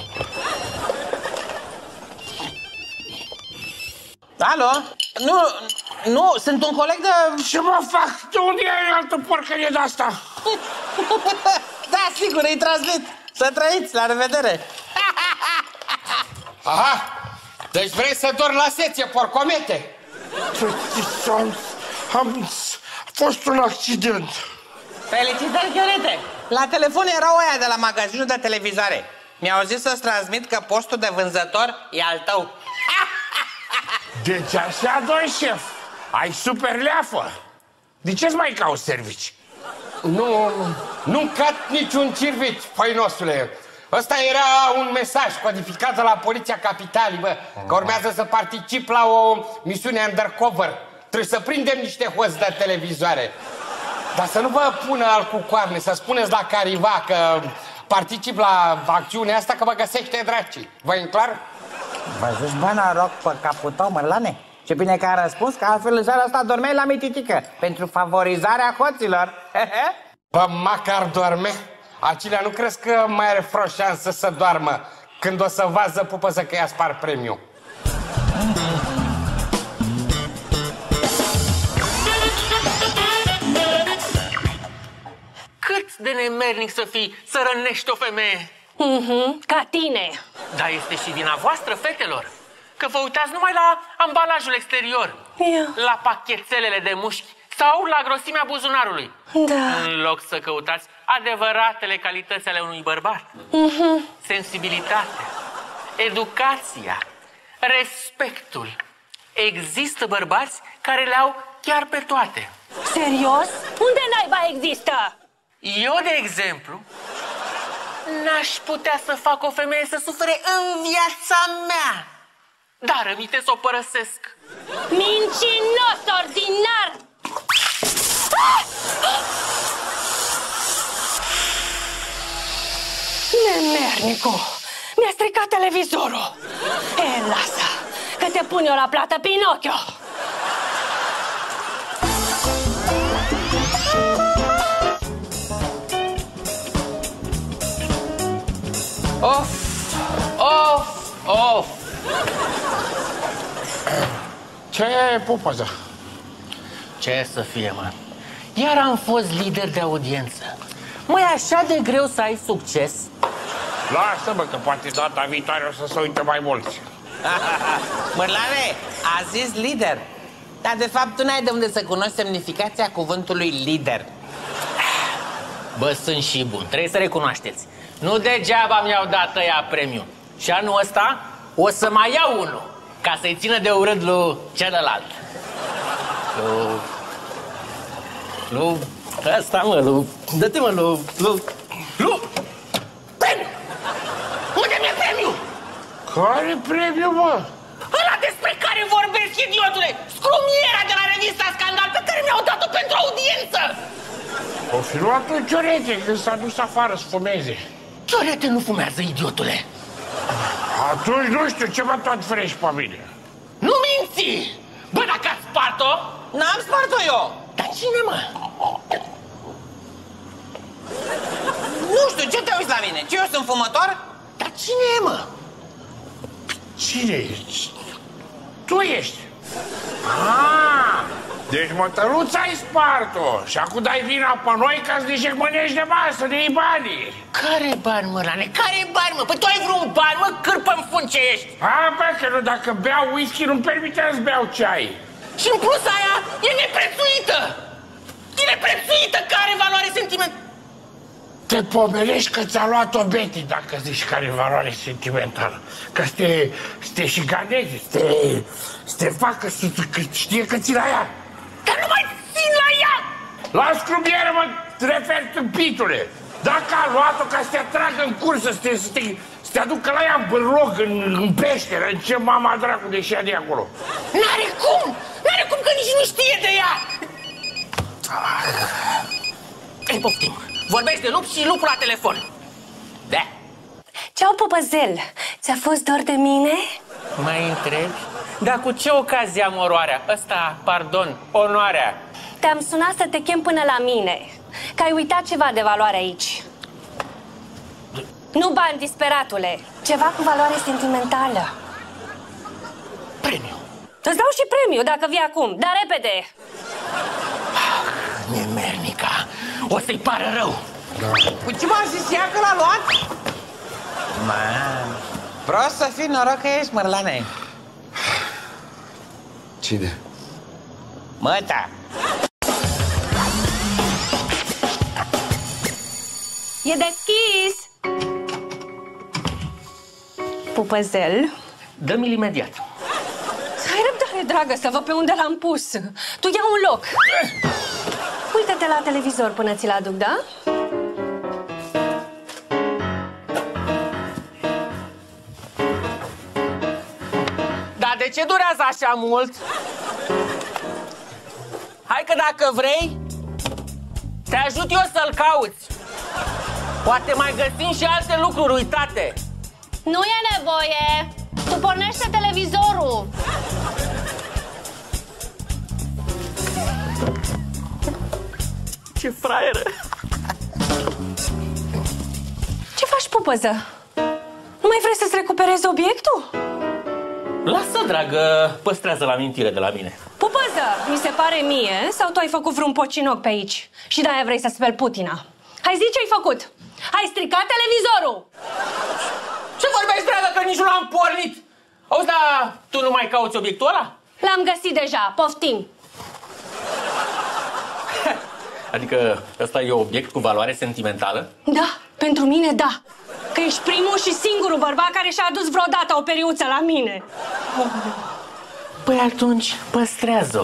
Alo? Nu, sunt un coleg de... Ce mă fac? De unde ai altă porcărie de-asta? Da, sigur, îi transmit. Să trăiți, la revedere. Aha! Deci vrei să dormi la secție, porcomete? Am fost un accident. Felicitări, Chiorete! La telefon erau aia de la magazinul de televizoare. Mi-au zis să-ți transmit că postul de vânzător e al tău. Deci așa, doi șef, ai super leafă. De ce-ți mai cauți servici? Nu cat niciun cirvici, făinosule. Ăsta era un mesaj codificat de la Poliția Capitalii, bă, că urmează să particip la o misiune undercover. Trebuie să prindem niște hoți de televizoare. Dar să nu vă pună al cu coarne, să spuneți la cariva că particip la acțiunea asta, că vă găsește dracii. Vă-i clar? Vă-ți bă, noroc pe capul tău, mărlane. Ce bine că a răspuns, că altfel în seara asta dormeai la mititică pentru favorizarea hoților. Bă, măcar dorme. Acelea nu crezi că mai are vreo șansă să doarmă când o să vază pupă că i-a spart premiul? Cât de nemernic să fii să rănești o femeie? Ca tine. Dar este și vina voastră, fetelor, că vă uitați numai la ambalajul exterior, la pachetelele de mușchi sau la grosimea buzunarului. Da. În loc să căutați adevăratele calități ale unui bărbat. Sensibilitatea, educația, respectul. Există bărbați care le au chiar pe toate. Serios? Unde naiba există? Eu, de exemplu, n-aș putea să fac o femeie să sufere în viața mea. Dar rămite să o părăsesc. Mincinos ordinar! Nemernicu, mi-a stricat televizorul. E, lasă, că te pun eu la plată, Pinocchio. Of, of, of. Ce pupăză? Ce să fie, mă? Iar am fost lider de audiență. Măi, așa de greu să ai succes? Lasă-mă, că poate data viitoare o să se uită mai mulți. Mărlane, a zis lider. Dar de fapt tu n-ai de unde să cunoști semnificația cuvântului lider. Bă, sunt și bun, trebuie să recunoașteți. Nu degeaba mi-au dat ăia premiu. Și anul ăsta o să mai iau unul, ca să-i țină de urât lui celălalt. Lu... Ăsta, mă, Lu... Dă-te, mă, Lu... Premiu! Unde mi-e premiu? Care premiu, mă? Ăla despre care vorbesc, idiotule! Scrumiera de la revista Scandal pe care mi-au dat-o pentru audiență! O fi luat un Ciorete când s-a dus afară să fumeze. Ciorete nu fumează, idiotule! Atunci nu știu, ce mă tot frești pe mine? Nu minți! Bă, dacă ați spart-o... N-am spart-o eu! Dar cine, mă? Nu știu, ce te uiți la mine? Ce, eu sunt fumător? Dar cine e, mă? Cine ești? Tu ești. Ah, deci mătăluța ai spart-o și acum dai vina pe noi ca să ne jegmănești de masă, de iei banii. Care bani, mă, Rane? Care bani, mă? Păi tu ai vreun bani, mă? Cârpă-mi fund ce ești! A, bă, că nu, dacă beau whisky nu-mi permite să beau ceai. Și în plus aia e neprețuită! E neprețuită! Care valoare sentimentală? Te pomelești că ți-a luat-o Betty dacă zici care e valoare sentimentală. Că te șiganezi, te facă să știe că ți la ea. Dar nu mai țin la ea! La scrubieră mă referi tâmpitule. Dacă a luat-o ca să te atragă în cursă, să te aducă la ea în bârlog, în peșteră, în ce mama dracu de ea de acolo. N-are cum! N-are cum că nici nu știe de ea! Ei, poftim! Vorbești de lup și lupul la telefon. Da. Ceau, Păpăzel, ți-a fost dor de mine? Mai întrebi? Dar cu ce ocazie am oroarea? Ăsta, pardon, onoarea. Te-am sunat să te chem până la mine, că ai uitat ceva de valoare aici. Nu bani, disperatule, ceva cu valoare sentimentală. Premiu. Îți dau și premiu dacă vii acum, dar repede. Nemernica, o să-i pară rău. Cu ce m-a zis ea că l-a luat? Man, prost să fii, noroc că ești, Mărlane. Cine? Măta. E deschis. Pupăzel. Dă-mi-l imediat. Hai răbdare, dragă, să văd pe unde l-am pus. Tu ia un loc. Uită-te la televizor până ți-l aduc, da? Dar de ce durează așa mult? Hai că dacă vrei, te ajut eu să-l cauți. Poate mai găsim și alte lucruri uitate. Nu e nevoie. Tu pornește televizorul. Ce fraieră! Ce faci, Pupăză? Nu mai vrei să-ți recuperezi obiectul? Lasă, dragă, păstrează-l amintire de la mine. Pupăză, mi se pare mie, sau tu ai făcut vreun pocinoc pe aici? Și de-aia vrei să speli Putina. Hai zi ce-ai făcut! Ai stricat televizorul! Ce vorbești, dragă, că nici nu l-am pornit? Auzi, dar tu nu mai cauți obiectul ăla? L-am găsit deja, poftim! Adică ăsta e obiect cu valoare sentimentală? Da, pentru mine da. Că ești primul și singurul bărbat care și-a adus vreodată o periuță la mine. Păi atunci păstrează-o.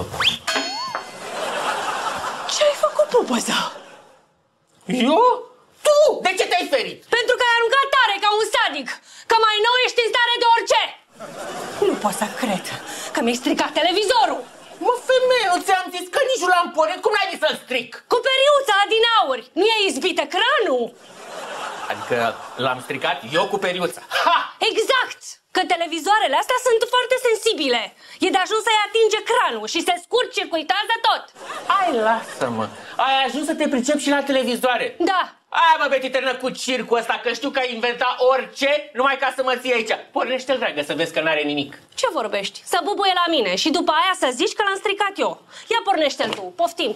Ce-ai făcut, pupăză? Eu? Tu! De ce te-ai ferit? Pentru că ai aruncat tare ca un sadic. Că mai nou ești în stare de orice. Nu pot să cred că mi-ai stricat televizorul. Mă, femeie, nu ți-am zis că nici nu l-am pornit, cum n-ai zis să-l stric? Cu periuța din aur, nu i-ai izbit ecranul? Adică l-am stricat eu cu periuța. Ha! Exact! Că televizoarele astea sunt foarte sensibile. E de ajuns să-i atingi ecranul și se scurt-circuitează tot. Hai, lasă-mă. Ai ajuns să te pricepi și la televizoare. Da. Hai, mă, betiternă, cu circul ăsta, că știu că ai inventat orice numai ca să mă ții aici. Pornește-l, dragă, să vezi că n-are nimic. Ce vorbești? Să bubuie la mine și după aia să zici că l-am stricat eu. Ia pornește-l tu, poftim.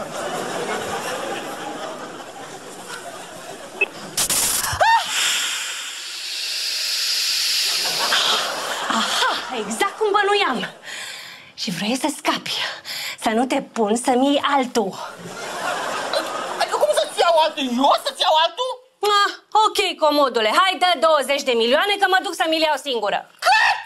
Aha, exact cum bănuiam. Și vrei să scapi, să nu te pun să-mi iei altul. Adică cum să-ți iau altul? Eu să-ți iau altul? Ah, ok, comodule, hai dă 20 de milioane că mă duc să-mi iau singură. Cât?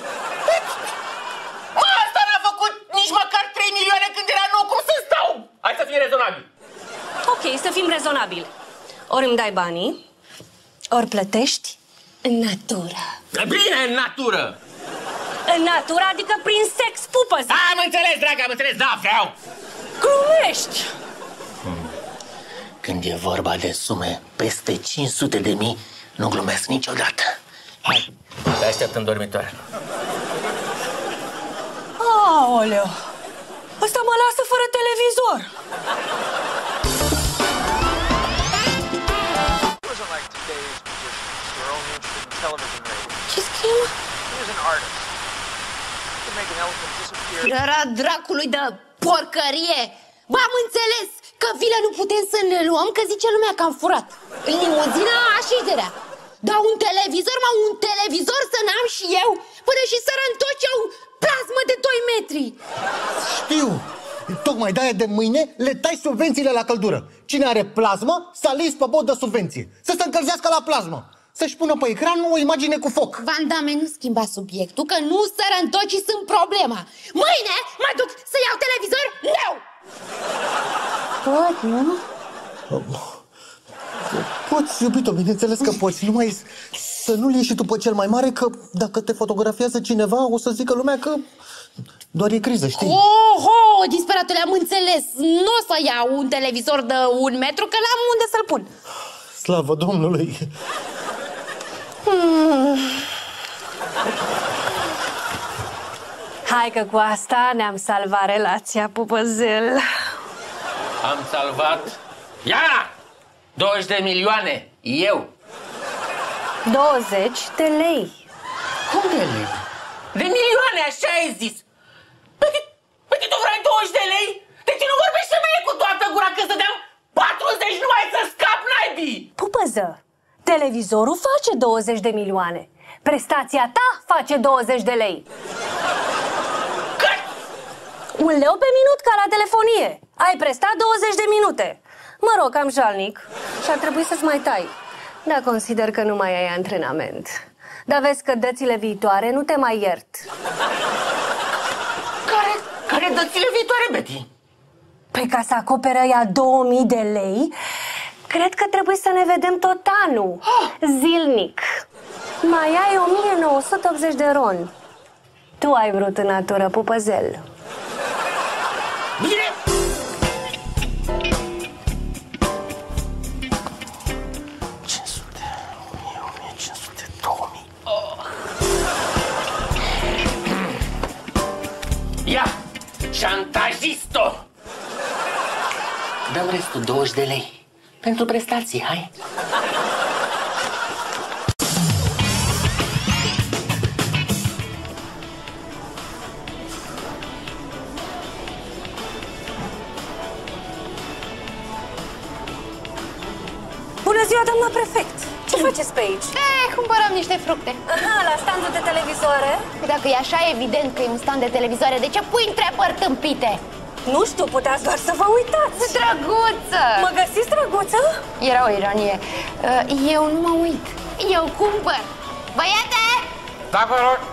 Mă, asta n-a făcut nici măcar 3 milioane când era nou, cum să stau? Hai să fim rezonabili. Ok, să fim rezonabili. Ori îmi dai banii, ori plătești în natură. Bine, în natură. În natură, adică prin sex, pupă-zi. Am înțeles, dragă, am înțeles, da, vreau. Glumești. Când e vorba de sume peste 500.000, nu glumesc niciodată. Hai, te aștept în dormitoare. Aoleu, ăsta mă lasă fără televizor. Ce scriu? Era dracului de porcărie. Bă, am înțeles că vilă nu putem să ne luăm, că zice lumea că am furat. În limuzina așiderea. Dar un televizor, un televizor să n-am și eu? Până și sărăntoci au plasmă de 2 metri. Știu! Tocmai de-aia de mâine le tai subvențiile la căldură. Cine are plasmă, să alegi pe bod de subvenție. Să se încălzească la plasmă. Să-și pună pe ecran o imagine cu foc. Van Damme, nu schimba subiectul, că nu sărăntocii sunt problema. Mâine mă duc să iau televizor nou! Pot, nu? Poți, iubito, bineînțeles că poți. Numai să nu-l iei și tu pe cel mai mare, că dacă te fotografiază cineva, o să zică lumea că doar e criză, știi? Oho, disperatule, am înțeles. Nu o să iau un televizor de 1 metru, că n-am unde să-l pun. Slavă Domnului! Hai că cu asta ne-am salvat relația, pupăzel. Am salvat... Ia! 20 de milioane! Eu! 20 de lei. Cum de lei? De milioane, așa ai zis! Păi tu vrei 20 de lei? De ce nu vorbești să mie cu toată gura că să dăm 40 numai să scap, naibii? Pupăză, televizorul face 20 de milioane. Prestația ta face 20 de lei. Cât? 1 leu pe minut ca la telefonie. Ai prestat 20 de minute. Mă rog, cam jalnic. Și ar trebui să-ți mai tai. Dar consider că nu mai ai antrenament. Dar vezi că dățile viitoare nu te mai iert. Care dățile viitoare, Betty? Păi ca să acoperă ea 2000 de lei, cred că trebuie să ne vedem tot anul. Zilnic. Mai ai 1980 de ron. Tu ai vrut în natură, pupăzel. Bine! Ia! Șantajist-o! Dăm restul 20 de lei. Pentru prestații, hai! Bună ziua, doamna prefect! Ce faceți pe aici? Cumpărăm niște fructe. Aha, la standul de televizoare? Dacă e așa evident că e un stand de televizoare, de ce pui întrebări tâmpite? Nu știu, puteați doar să vă uitați. Drăguță! Mă găsiți drăguță? Era o ironie. Eu nu mă uit. Eu cumpăr. Băiete! Da, vă rog.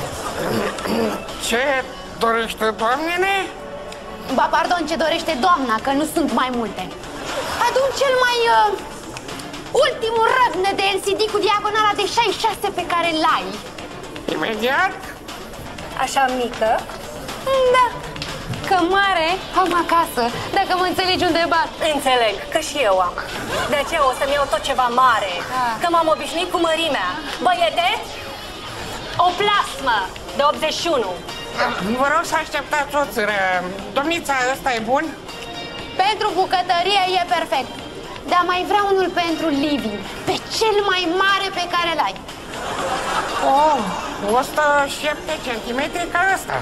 Ce dorește doamnele? Ba, pardon, ce dorește doamna, că nu sunt mai multe. Adu-mi cel mai... ultimul răbne de LCD cu diagonala de 66 pe care l-ai. Imediat? Așa mică? Da. Că mare am acasă, dacă mă înțelegi unde bat. Înțeleg, că și eu am. De aceea o să-mi iau tot ceva mare, că m-am obișnuit cu mărimea. Băiete, o plasmă de 81. Vă rog să așteptați o țără. Domnița, ăsta e bun? Pentru bucătărie e perfect. Dar mai vreau unul pentru living, pe cel mai mare pe care l-ai. Oh, 107 cm ca ăsta.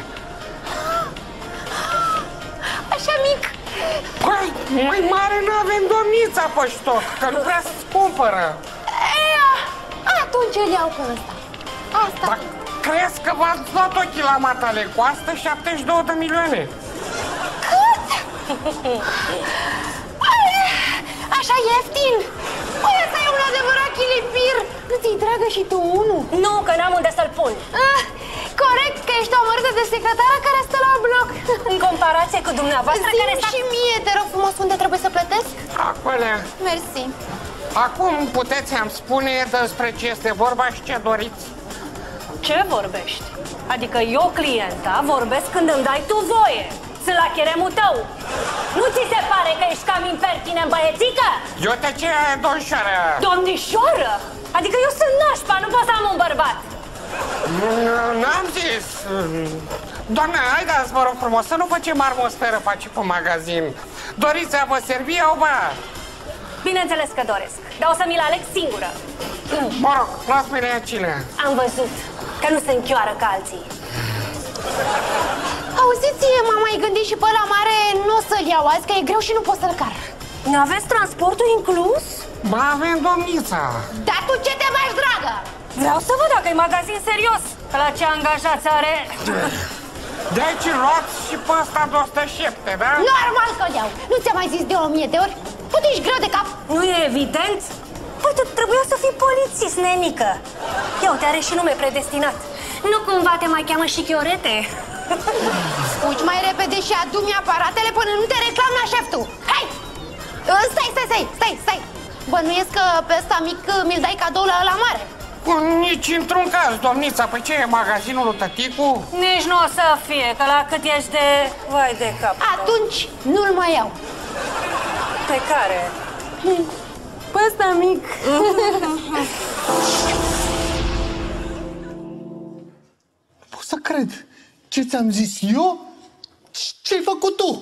Așa mic. Păi, mai mare nu avem domnița pe stoc, că nu vrea să-ți cumpără. Atunci îl iau pe ăsta. Asta. Dar crezi că v-ați luat ochii la matale? Costă 72 de milioane. Cât? Așa ieftin? Păi ăsta e un adevărat chilipir. Nu ți-i dragă și tu unul? Nu, că n-am unde să-l pun. Corect, că ești o mărâtă de secretară care stă la bloc. În comparație cu dumneavoastră care și mie, te rog frumos, unde trebuie să plătesc? Acolo. Mersi. Acum puteți să-mi spune despre ce este vorba și ce doriți. Ce vorbești? Adică eu, clienta, vorbesc când îmi dai tu voie. Sunt la cheremul tău. Nu ți se pare că ești cam impertinent, băiețică? Eu te ce, domnișoară? Domnișoară? Adică eu sunt nașpa, nu pot să am un bărbat. N-am zis. Doamne, haideți, vă rog frumos, să nu facem atmosferă faci pe magazin. Doriți să vă servi o băiat? Bineînțeles că doresc, dar o să mi-l aleg singură. Mă rog, las-mi la cine. Am văzut că nu se închioară ca alții. Auziți, m-am mai gândit și pe la mare, nu o să-l iau azi, că e greu și nu pot să-l car. N-aveți transportul inclus? Ba, avem domnița. Dar tu ce te faci, dragă? Vreau să văd dacă e magazin serios, că la ce angajați are... De aici luați și pe ăsta de 107, da? Normal că-l iau. Nu ți-am mai zis de 1000 de ori? Poate ești greu de cap. Nu e evident? Păi tu trebuia să fii polițist, nenică. Ia uite, are și nume predestinat. Nu cumva te mai cheamă și Chiorete? Fugi mai repede și adu-mi aparatele până nu te reclam la șeftul. Hai! Stai! Bănuiesc că pe ăsta mic mi-l dai cadou la ăla mare. Nici într-un caz, domnița. Păi ce e, magazinul lui tăticu? Nici nu o să fie, că la cât ești de... vai de cap. Atunci nu-l mai iau. Pe care? Pe ăsta mic. Pot să cred. Ce ți-am zis eu? Ce-ai făcut tu?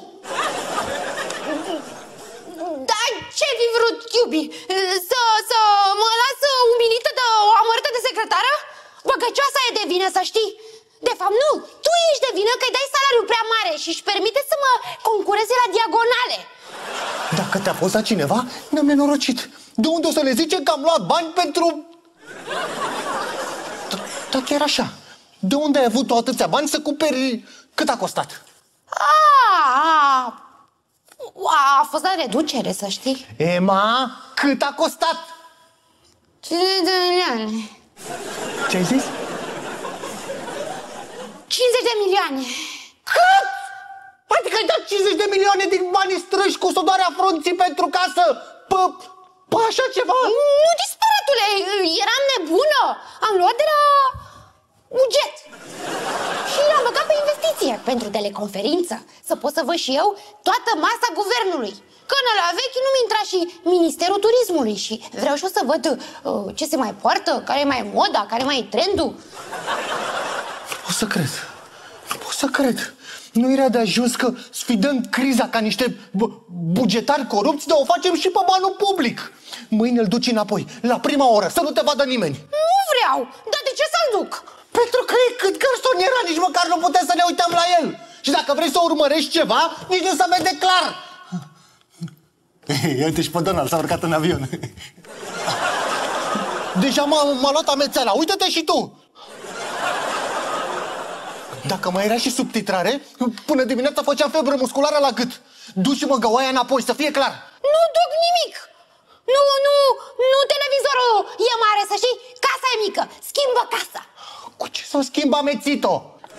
Da, ce-ai fi vrut, iubi? Să mă lasă umilită de o amărâtă de secretară? Băgăcioasa e de vină, să știi. De fapt, nu, tu ești de vină că îi dai salariul prea mare și își permite să mă concureze la diagonale. Dacă te-a pozat cineva, ne-am nenorocit. De unde o să le zicem că am luat bani pentru... Da, chiar așa. De unde ai avut tu atâția bani să cumperi... Cât a costat? A fost la reducere, să știi. Emma, cât a costat? 50 de milioane. Ce-ai zis? 50 de milioane. Cât? Adică ai dat 50 de milioane din banii strâși cu sudarea frunții pentru casă? Pe așa ceva? Nu, disparatule, eram nebună. Am luat de la buget și l-am băgat pe investiție pentru teleconferință, să pot să văd și eu toată masa guvernului. Că în ăla vechi nu-mi intra și Ministerul Turismului și vreau și eu să văd ce se mai poartă, care e mai moda, care mai e trendul. Pot să cred. Nu era de ajuns că sfidăm criza ca niște bugetari corupți, dar o facem și pe banul public. Mâine îl duci înapoi, la prima oră, să nu te vadă nimeni. Nu vreau, dar de ce să-l duc? Pentru că e cât garson era, nici măcar nu putem să ne uităm la el. Și dacă vrei să urmărești ceva, nici nu se vede clar. Uite și pe Donald, s-a urcat în avion. Deja m-a luat amețeala, uită-te și tu. Dacă mai era și subtitrare, până dimineața făceam febră musculară la gât. Duci-mă găoaia înapoi, să fie clar. Nu duc nimic. Nu televizorul e mare, să știi. Casa e mică. Schimbă casa. Cu ce să o schimb, amețit-o?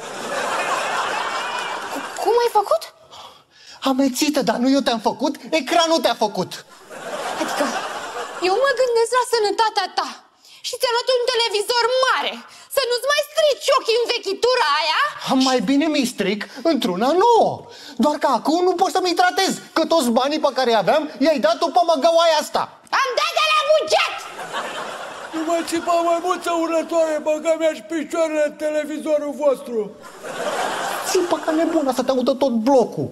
Cum ai făcut? Amețită, dar nu eu te-am făcut, ecranul te-a făcut. Adică, eu mă gândesc la sănătatea ta. Și ți-a luat un televizor mare. Să nu-ți mai strici ochii în vechitura aia. Mai bine mi-i stric într-una nouă. Doar că acum nu pot să mi-i tratez, că toți banii pe care i aveam i-ai dat după măgăoaia asta. Am dat de la buget! Nu mă țipa mai multă urătoare, băga mi-aș picioarele în televizorul vostru. Țipă ca nebuna să te audă tot blocul.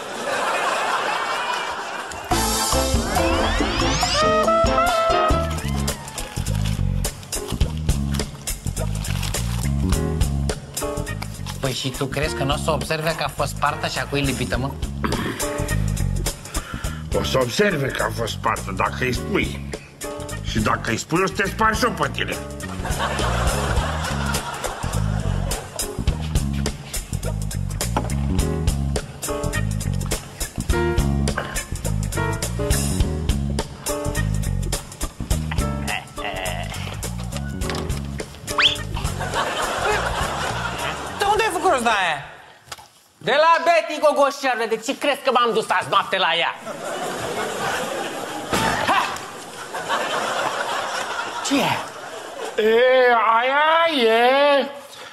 Păi și tu crezi că nu o să observe că a fost spartă și a cui lipită, mă? O să observe că a fost spartă dacă îi spui. Și dacă îi spui, o să te spari și-o pe tine. De unde ai făcut rost de aia? De la Betty Gogoșeară. De ce crezi că m-am dus azi noapte la ea? Ha! Ce e? Aia e...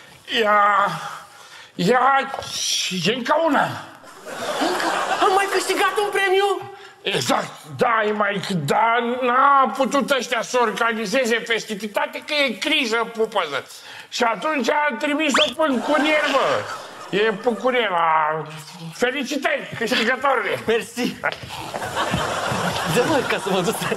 Ea... e încă una. Am mai câștigat un premiu? Exact, da, dar n-a putut ăștia să organizeze festivitate, că e criză, pupăză. Și atunci a trimis-o până curier, bă. E pe curier la... Felicitări, câștigătorule. Mersi. Dă-mă, ca să mă duc să...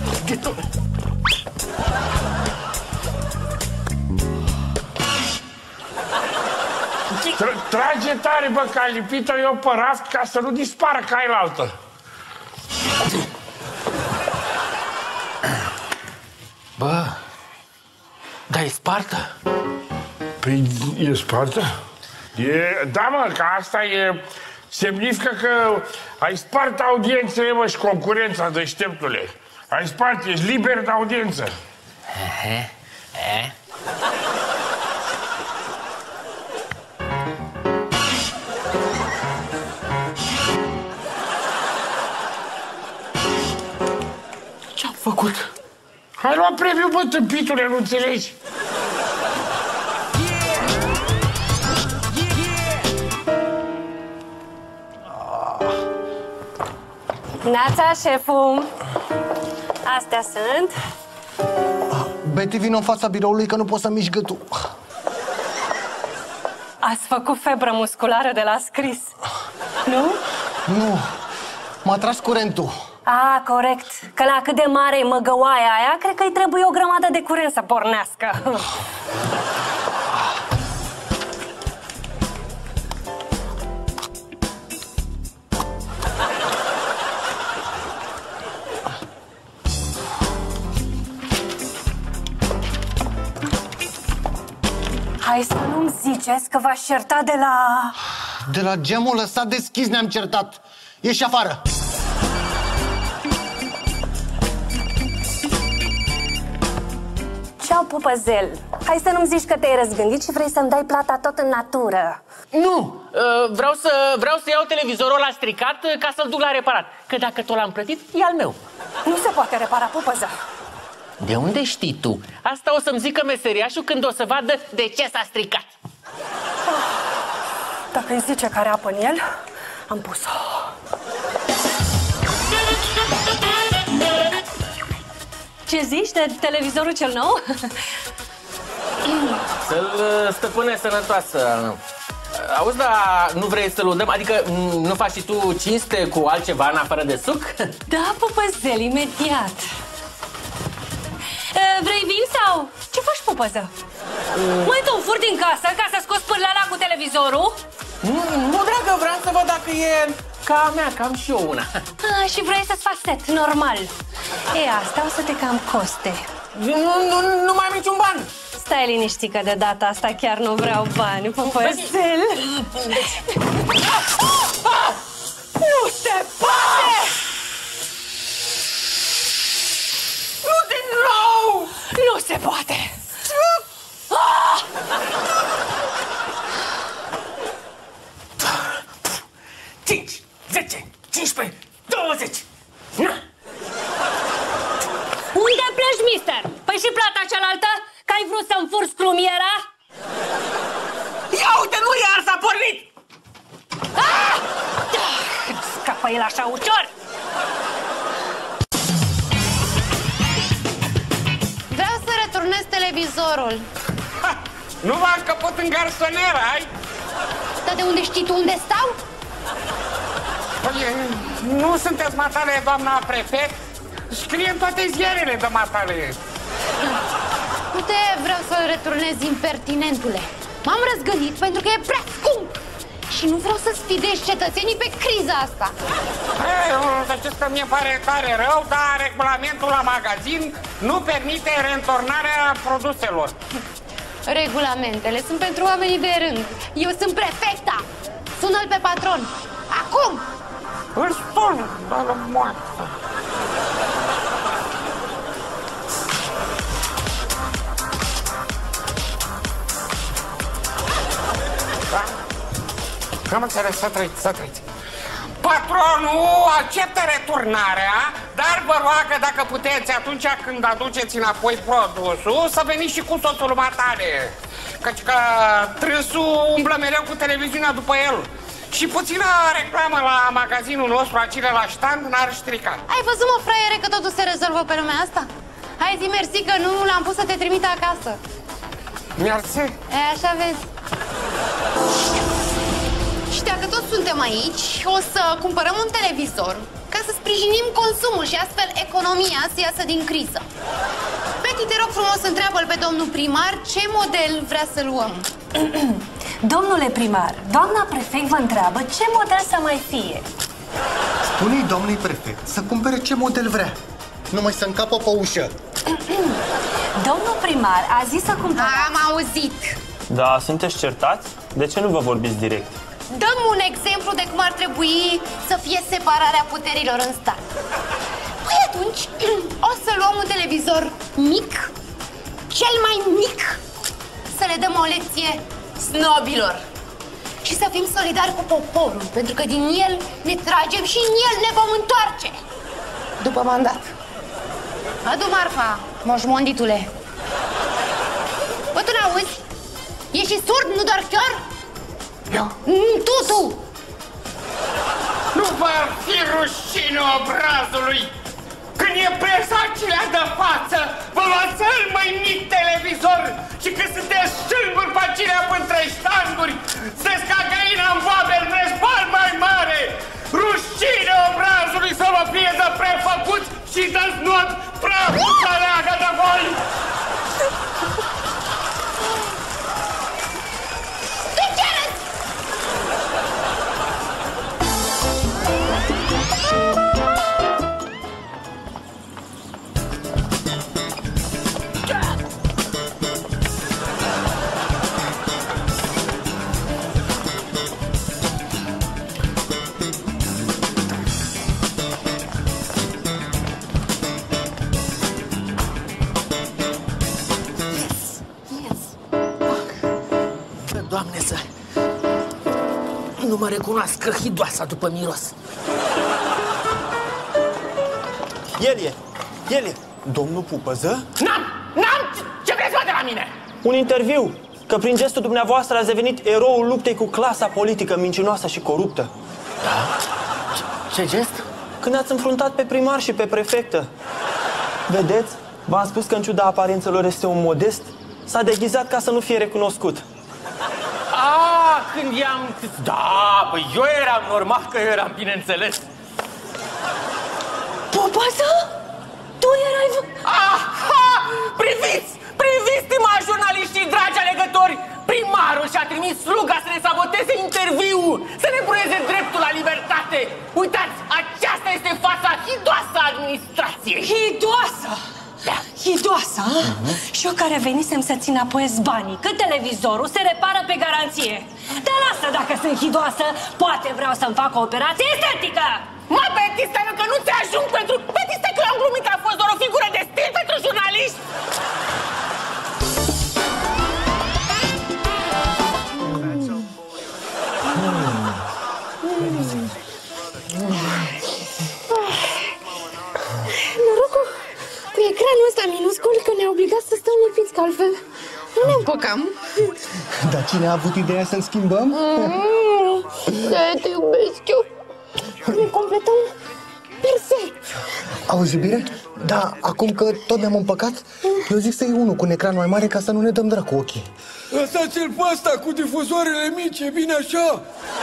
Trage tare, bă, că a lipit-o eu pe raft ca să nu dispară ca ailaltă. Bă, dar e spartă? Păi e spartă? Da, mă, că asta e... semnifică că ai spart audiențele, mă, și concurența, deșteptule. Ai spart, ești liber de audiență. Ce-am făcut? Ai luat premiul, bă, tâmpitule, nu înțelegi? Neața, șeful. Astea sunt. Betty, vino în fața biroului că nu pot să mișc gâtul. Ați făcut febră musculară de la scris, nu? Nu, m-a tras curentul. A, corect. Că la cât de mare e măgăoaia aia, cred că îi trebuie o grămadă de curent să pornească. Hai să nu-mi ziceți că v-aș certa de la... De la geamul lăsat deschis ne-am certat. Ieși afară! Ceau, pupăzel. Hai să nu-mi zici că te-ai răzgândit și vrei să-mi dai plata tot în natură. Nu! Vreau să iau televizorul ăla stricat ca să-l duc la reparat. Că dacă tot l-am plătit, e al meu. Nu se poate repara, pupăză. De unde știi tu? Asta o să-mi zică meseriașul când o să vadă de ce s-a stricat. Dacă îi zice care apă în el, am pus-o. Ce zici de televizorul cel nou? Să-l stăpâne sănătoasă. Auzi, dar nu vrei să-l udăm? Adică nu faci și tu cinste cu altceva în afară de suc? Da, pupăzel, imediat. Vrei vin sau? Ce faci, pupăză? Mai tu furi din casă ca să scoți pârleala cu televizorul? Nu, dragă, vreau să văd dacă e ca a mea, că am și eu una. Și vrei să-ți faci set, normal. E, asta o să te cam coste. Nu mai am niciun ban. Stai liniștit că de data asta chiar nu vreau bani, păpăsel. Nu se poate! Nu din nou! Nu se poate! 5, 10, 15, 20! Na! Unde pleci, mister? Păi și plata cealaltă? Că ai vrut să-mi furi scrumiera? Ia uite, nu iar s-a pornit! Scapă el așa ușor! Vreau să returnez televizorul. Nu v-am căput în garsonieră, ai? Dar de unde știi tu unde stau? Păi, nu sunteți matale, doamna prefect? Scrie în toate ziarele de matale. Uite, vreau să-l returnez, impertinentule. M-am răzgândit pentru că e prea scump. Și nu vreau să sfidez cetățenii pe criza asta. Știți că mie pare tare rău, dar regulamentul la magazin nu permite reîntornarea produselor. Regulamentele sunt pentru oamenii de rând. Eu sunt prefecta. Sună-l pe patron. Acum! Îl sun, dar la moartă. Da? Am înțeles, să trăiți. Patronul acceptă returnarea, dar vă roagă, dacă puteți, atunci când aduceți înapoi produsul, să veniți și cu soțul matale. Căci că trânsul umblă mereu cu televiziunea după el. Și puțină reclamă la magazinul nostru, acele la stand, n-ar strica. Ai văzut, mă, fraiere, că totul se rezolvă pe lumea asta? Hai, zi mersi că nu l-am pus să te trimite acasă. Mersi. E, așa vezi. Și dacă tot suntem aici, o să cumpărăm un televizor ca să sprijinim consumul și astfel economia să iasă din criză. Betty, te rog frumos, întreabă-l pe domnul primar ce model vrea să luăm. Domnule primar, doamna prefect vă întreabă ce model să mai fie. Spune-i domnului prefect să cumpere ce model vrea. Numai să încapă pe ușă. Domnul primar a zis să cumpărăm... Am auzit. Da, sunteți certați? De ce nu vă vorbiți direct? Dăm un exemplu de cum ar trebui să fie separarea puterilor în stat. Păi atunci o să luăm un televizor mic, cel mai mic, să le dăm o lecție snobilor și să fim solidari cu poporul, pentru că din el ne tragem și în el ne vom întoarce după mandat. Adu marfa, moșmonditule. Bă, tu n-auzi? Ești și surd, nu doar chiar? Eu? Tu! Nu v-ar fi rușine obrazului când e presa acelea de față, vă luați cel mai mic televizor și când sunteți șânguri pe acelea pântre ștanguri, sunteți ca găina în boabe, vreți bani mai mare! Rușine obrazului să vă fie de prefăcut și de znot praful să leagă de voi! Doamne, să nu mă recunoască hidoasa după miros. El e. Domnul Pupăză? N-am! Ce vreți de la mine? Un interviu. Că prin gestul dumneavoastră ați devenit eroul luptei cu clasa politică mincinoasă și coruptă. Da? Ce gest? Când ați înfruntat pe primar și pe prefectă. Vedeți? V-am spus că în ciuda aparențelor este un modest. S-a deghizat ca să nu fie recunoscut. Când i-am... Da, băi, eu eram normal că eu eram, bineînțeles. Popăză? Tu erai... Aha! Priviți! Priviți, stimați jurnaliștii, dragi alegători! Primarul și-a trimis sluga să ne saboteze interviul, să ne bruneze dreptul la libertate. Uitați, aceasta este fața hidoasă a administrației. Hidoasă? Da. hidoasă, și eu care venisem să țin apoi banii, că televizorul se repară pe garanție. Dar lasă, dacă sunt hidoasă, poate vreau să-mi fac o operație estetică. Mă, Betista, că nu ți ajung pentru... Betista, că eu am glumit că a fost doar o figură de stil pentru jurnaliști. Norocul cu ecranul ăsta minuscul că ne-a obligat să stăm lipiți, că altfel nu ne împăcam. Dar cine a avut ideea să-mi schimbăm? De-aia te iubesc eu. Ne completăm perfect. Auzi, iubire? Da, acum că tot ne-am împăcat, eu zic să iei unul cu un ecran mai mare ca să nu ne dăm dracu ochii. Lăsați-l pe ăsta cu difuzoarele mici, e bine așa?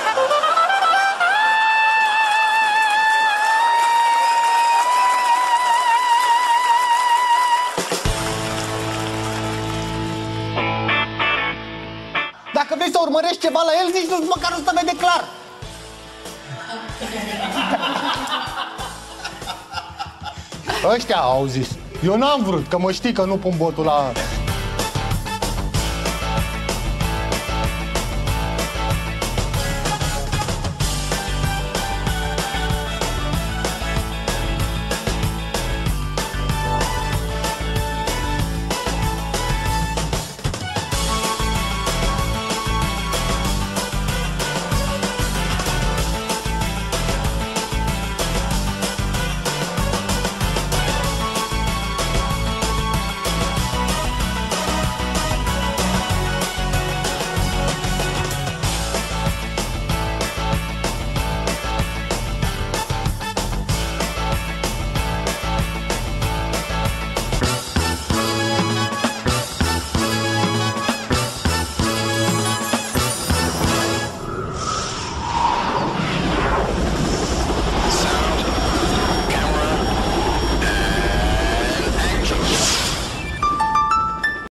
Dacă vrei să urmărești ceva la el, zici măcar nu se vede clar. Ăștia au zis. Eu n-am vrut, că mă știi că nu pun botul la...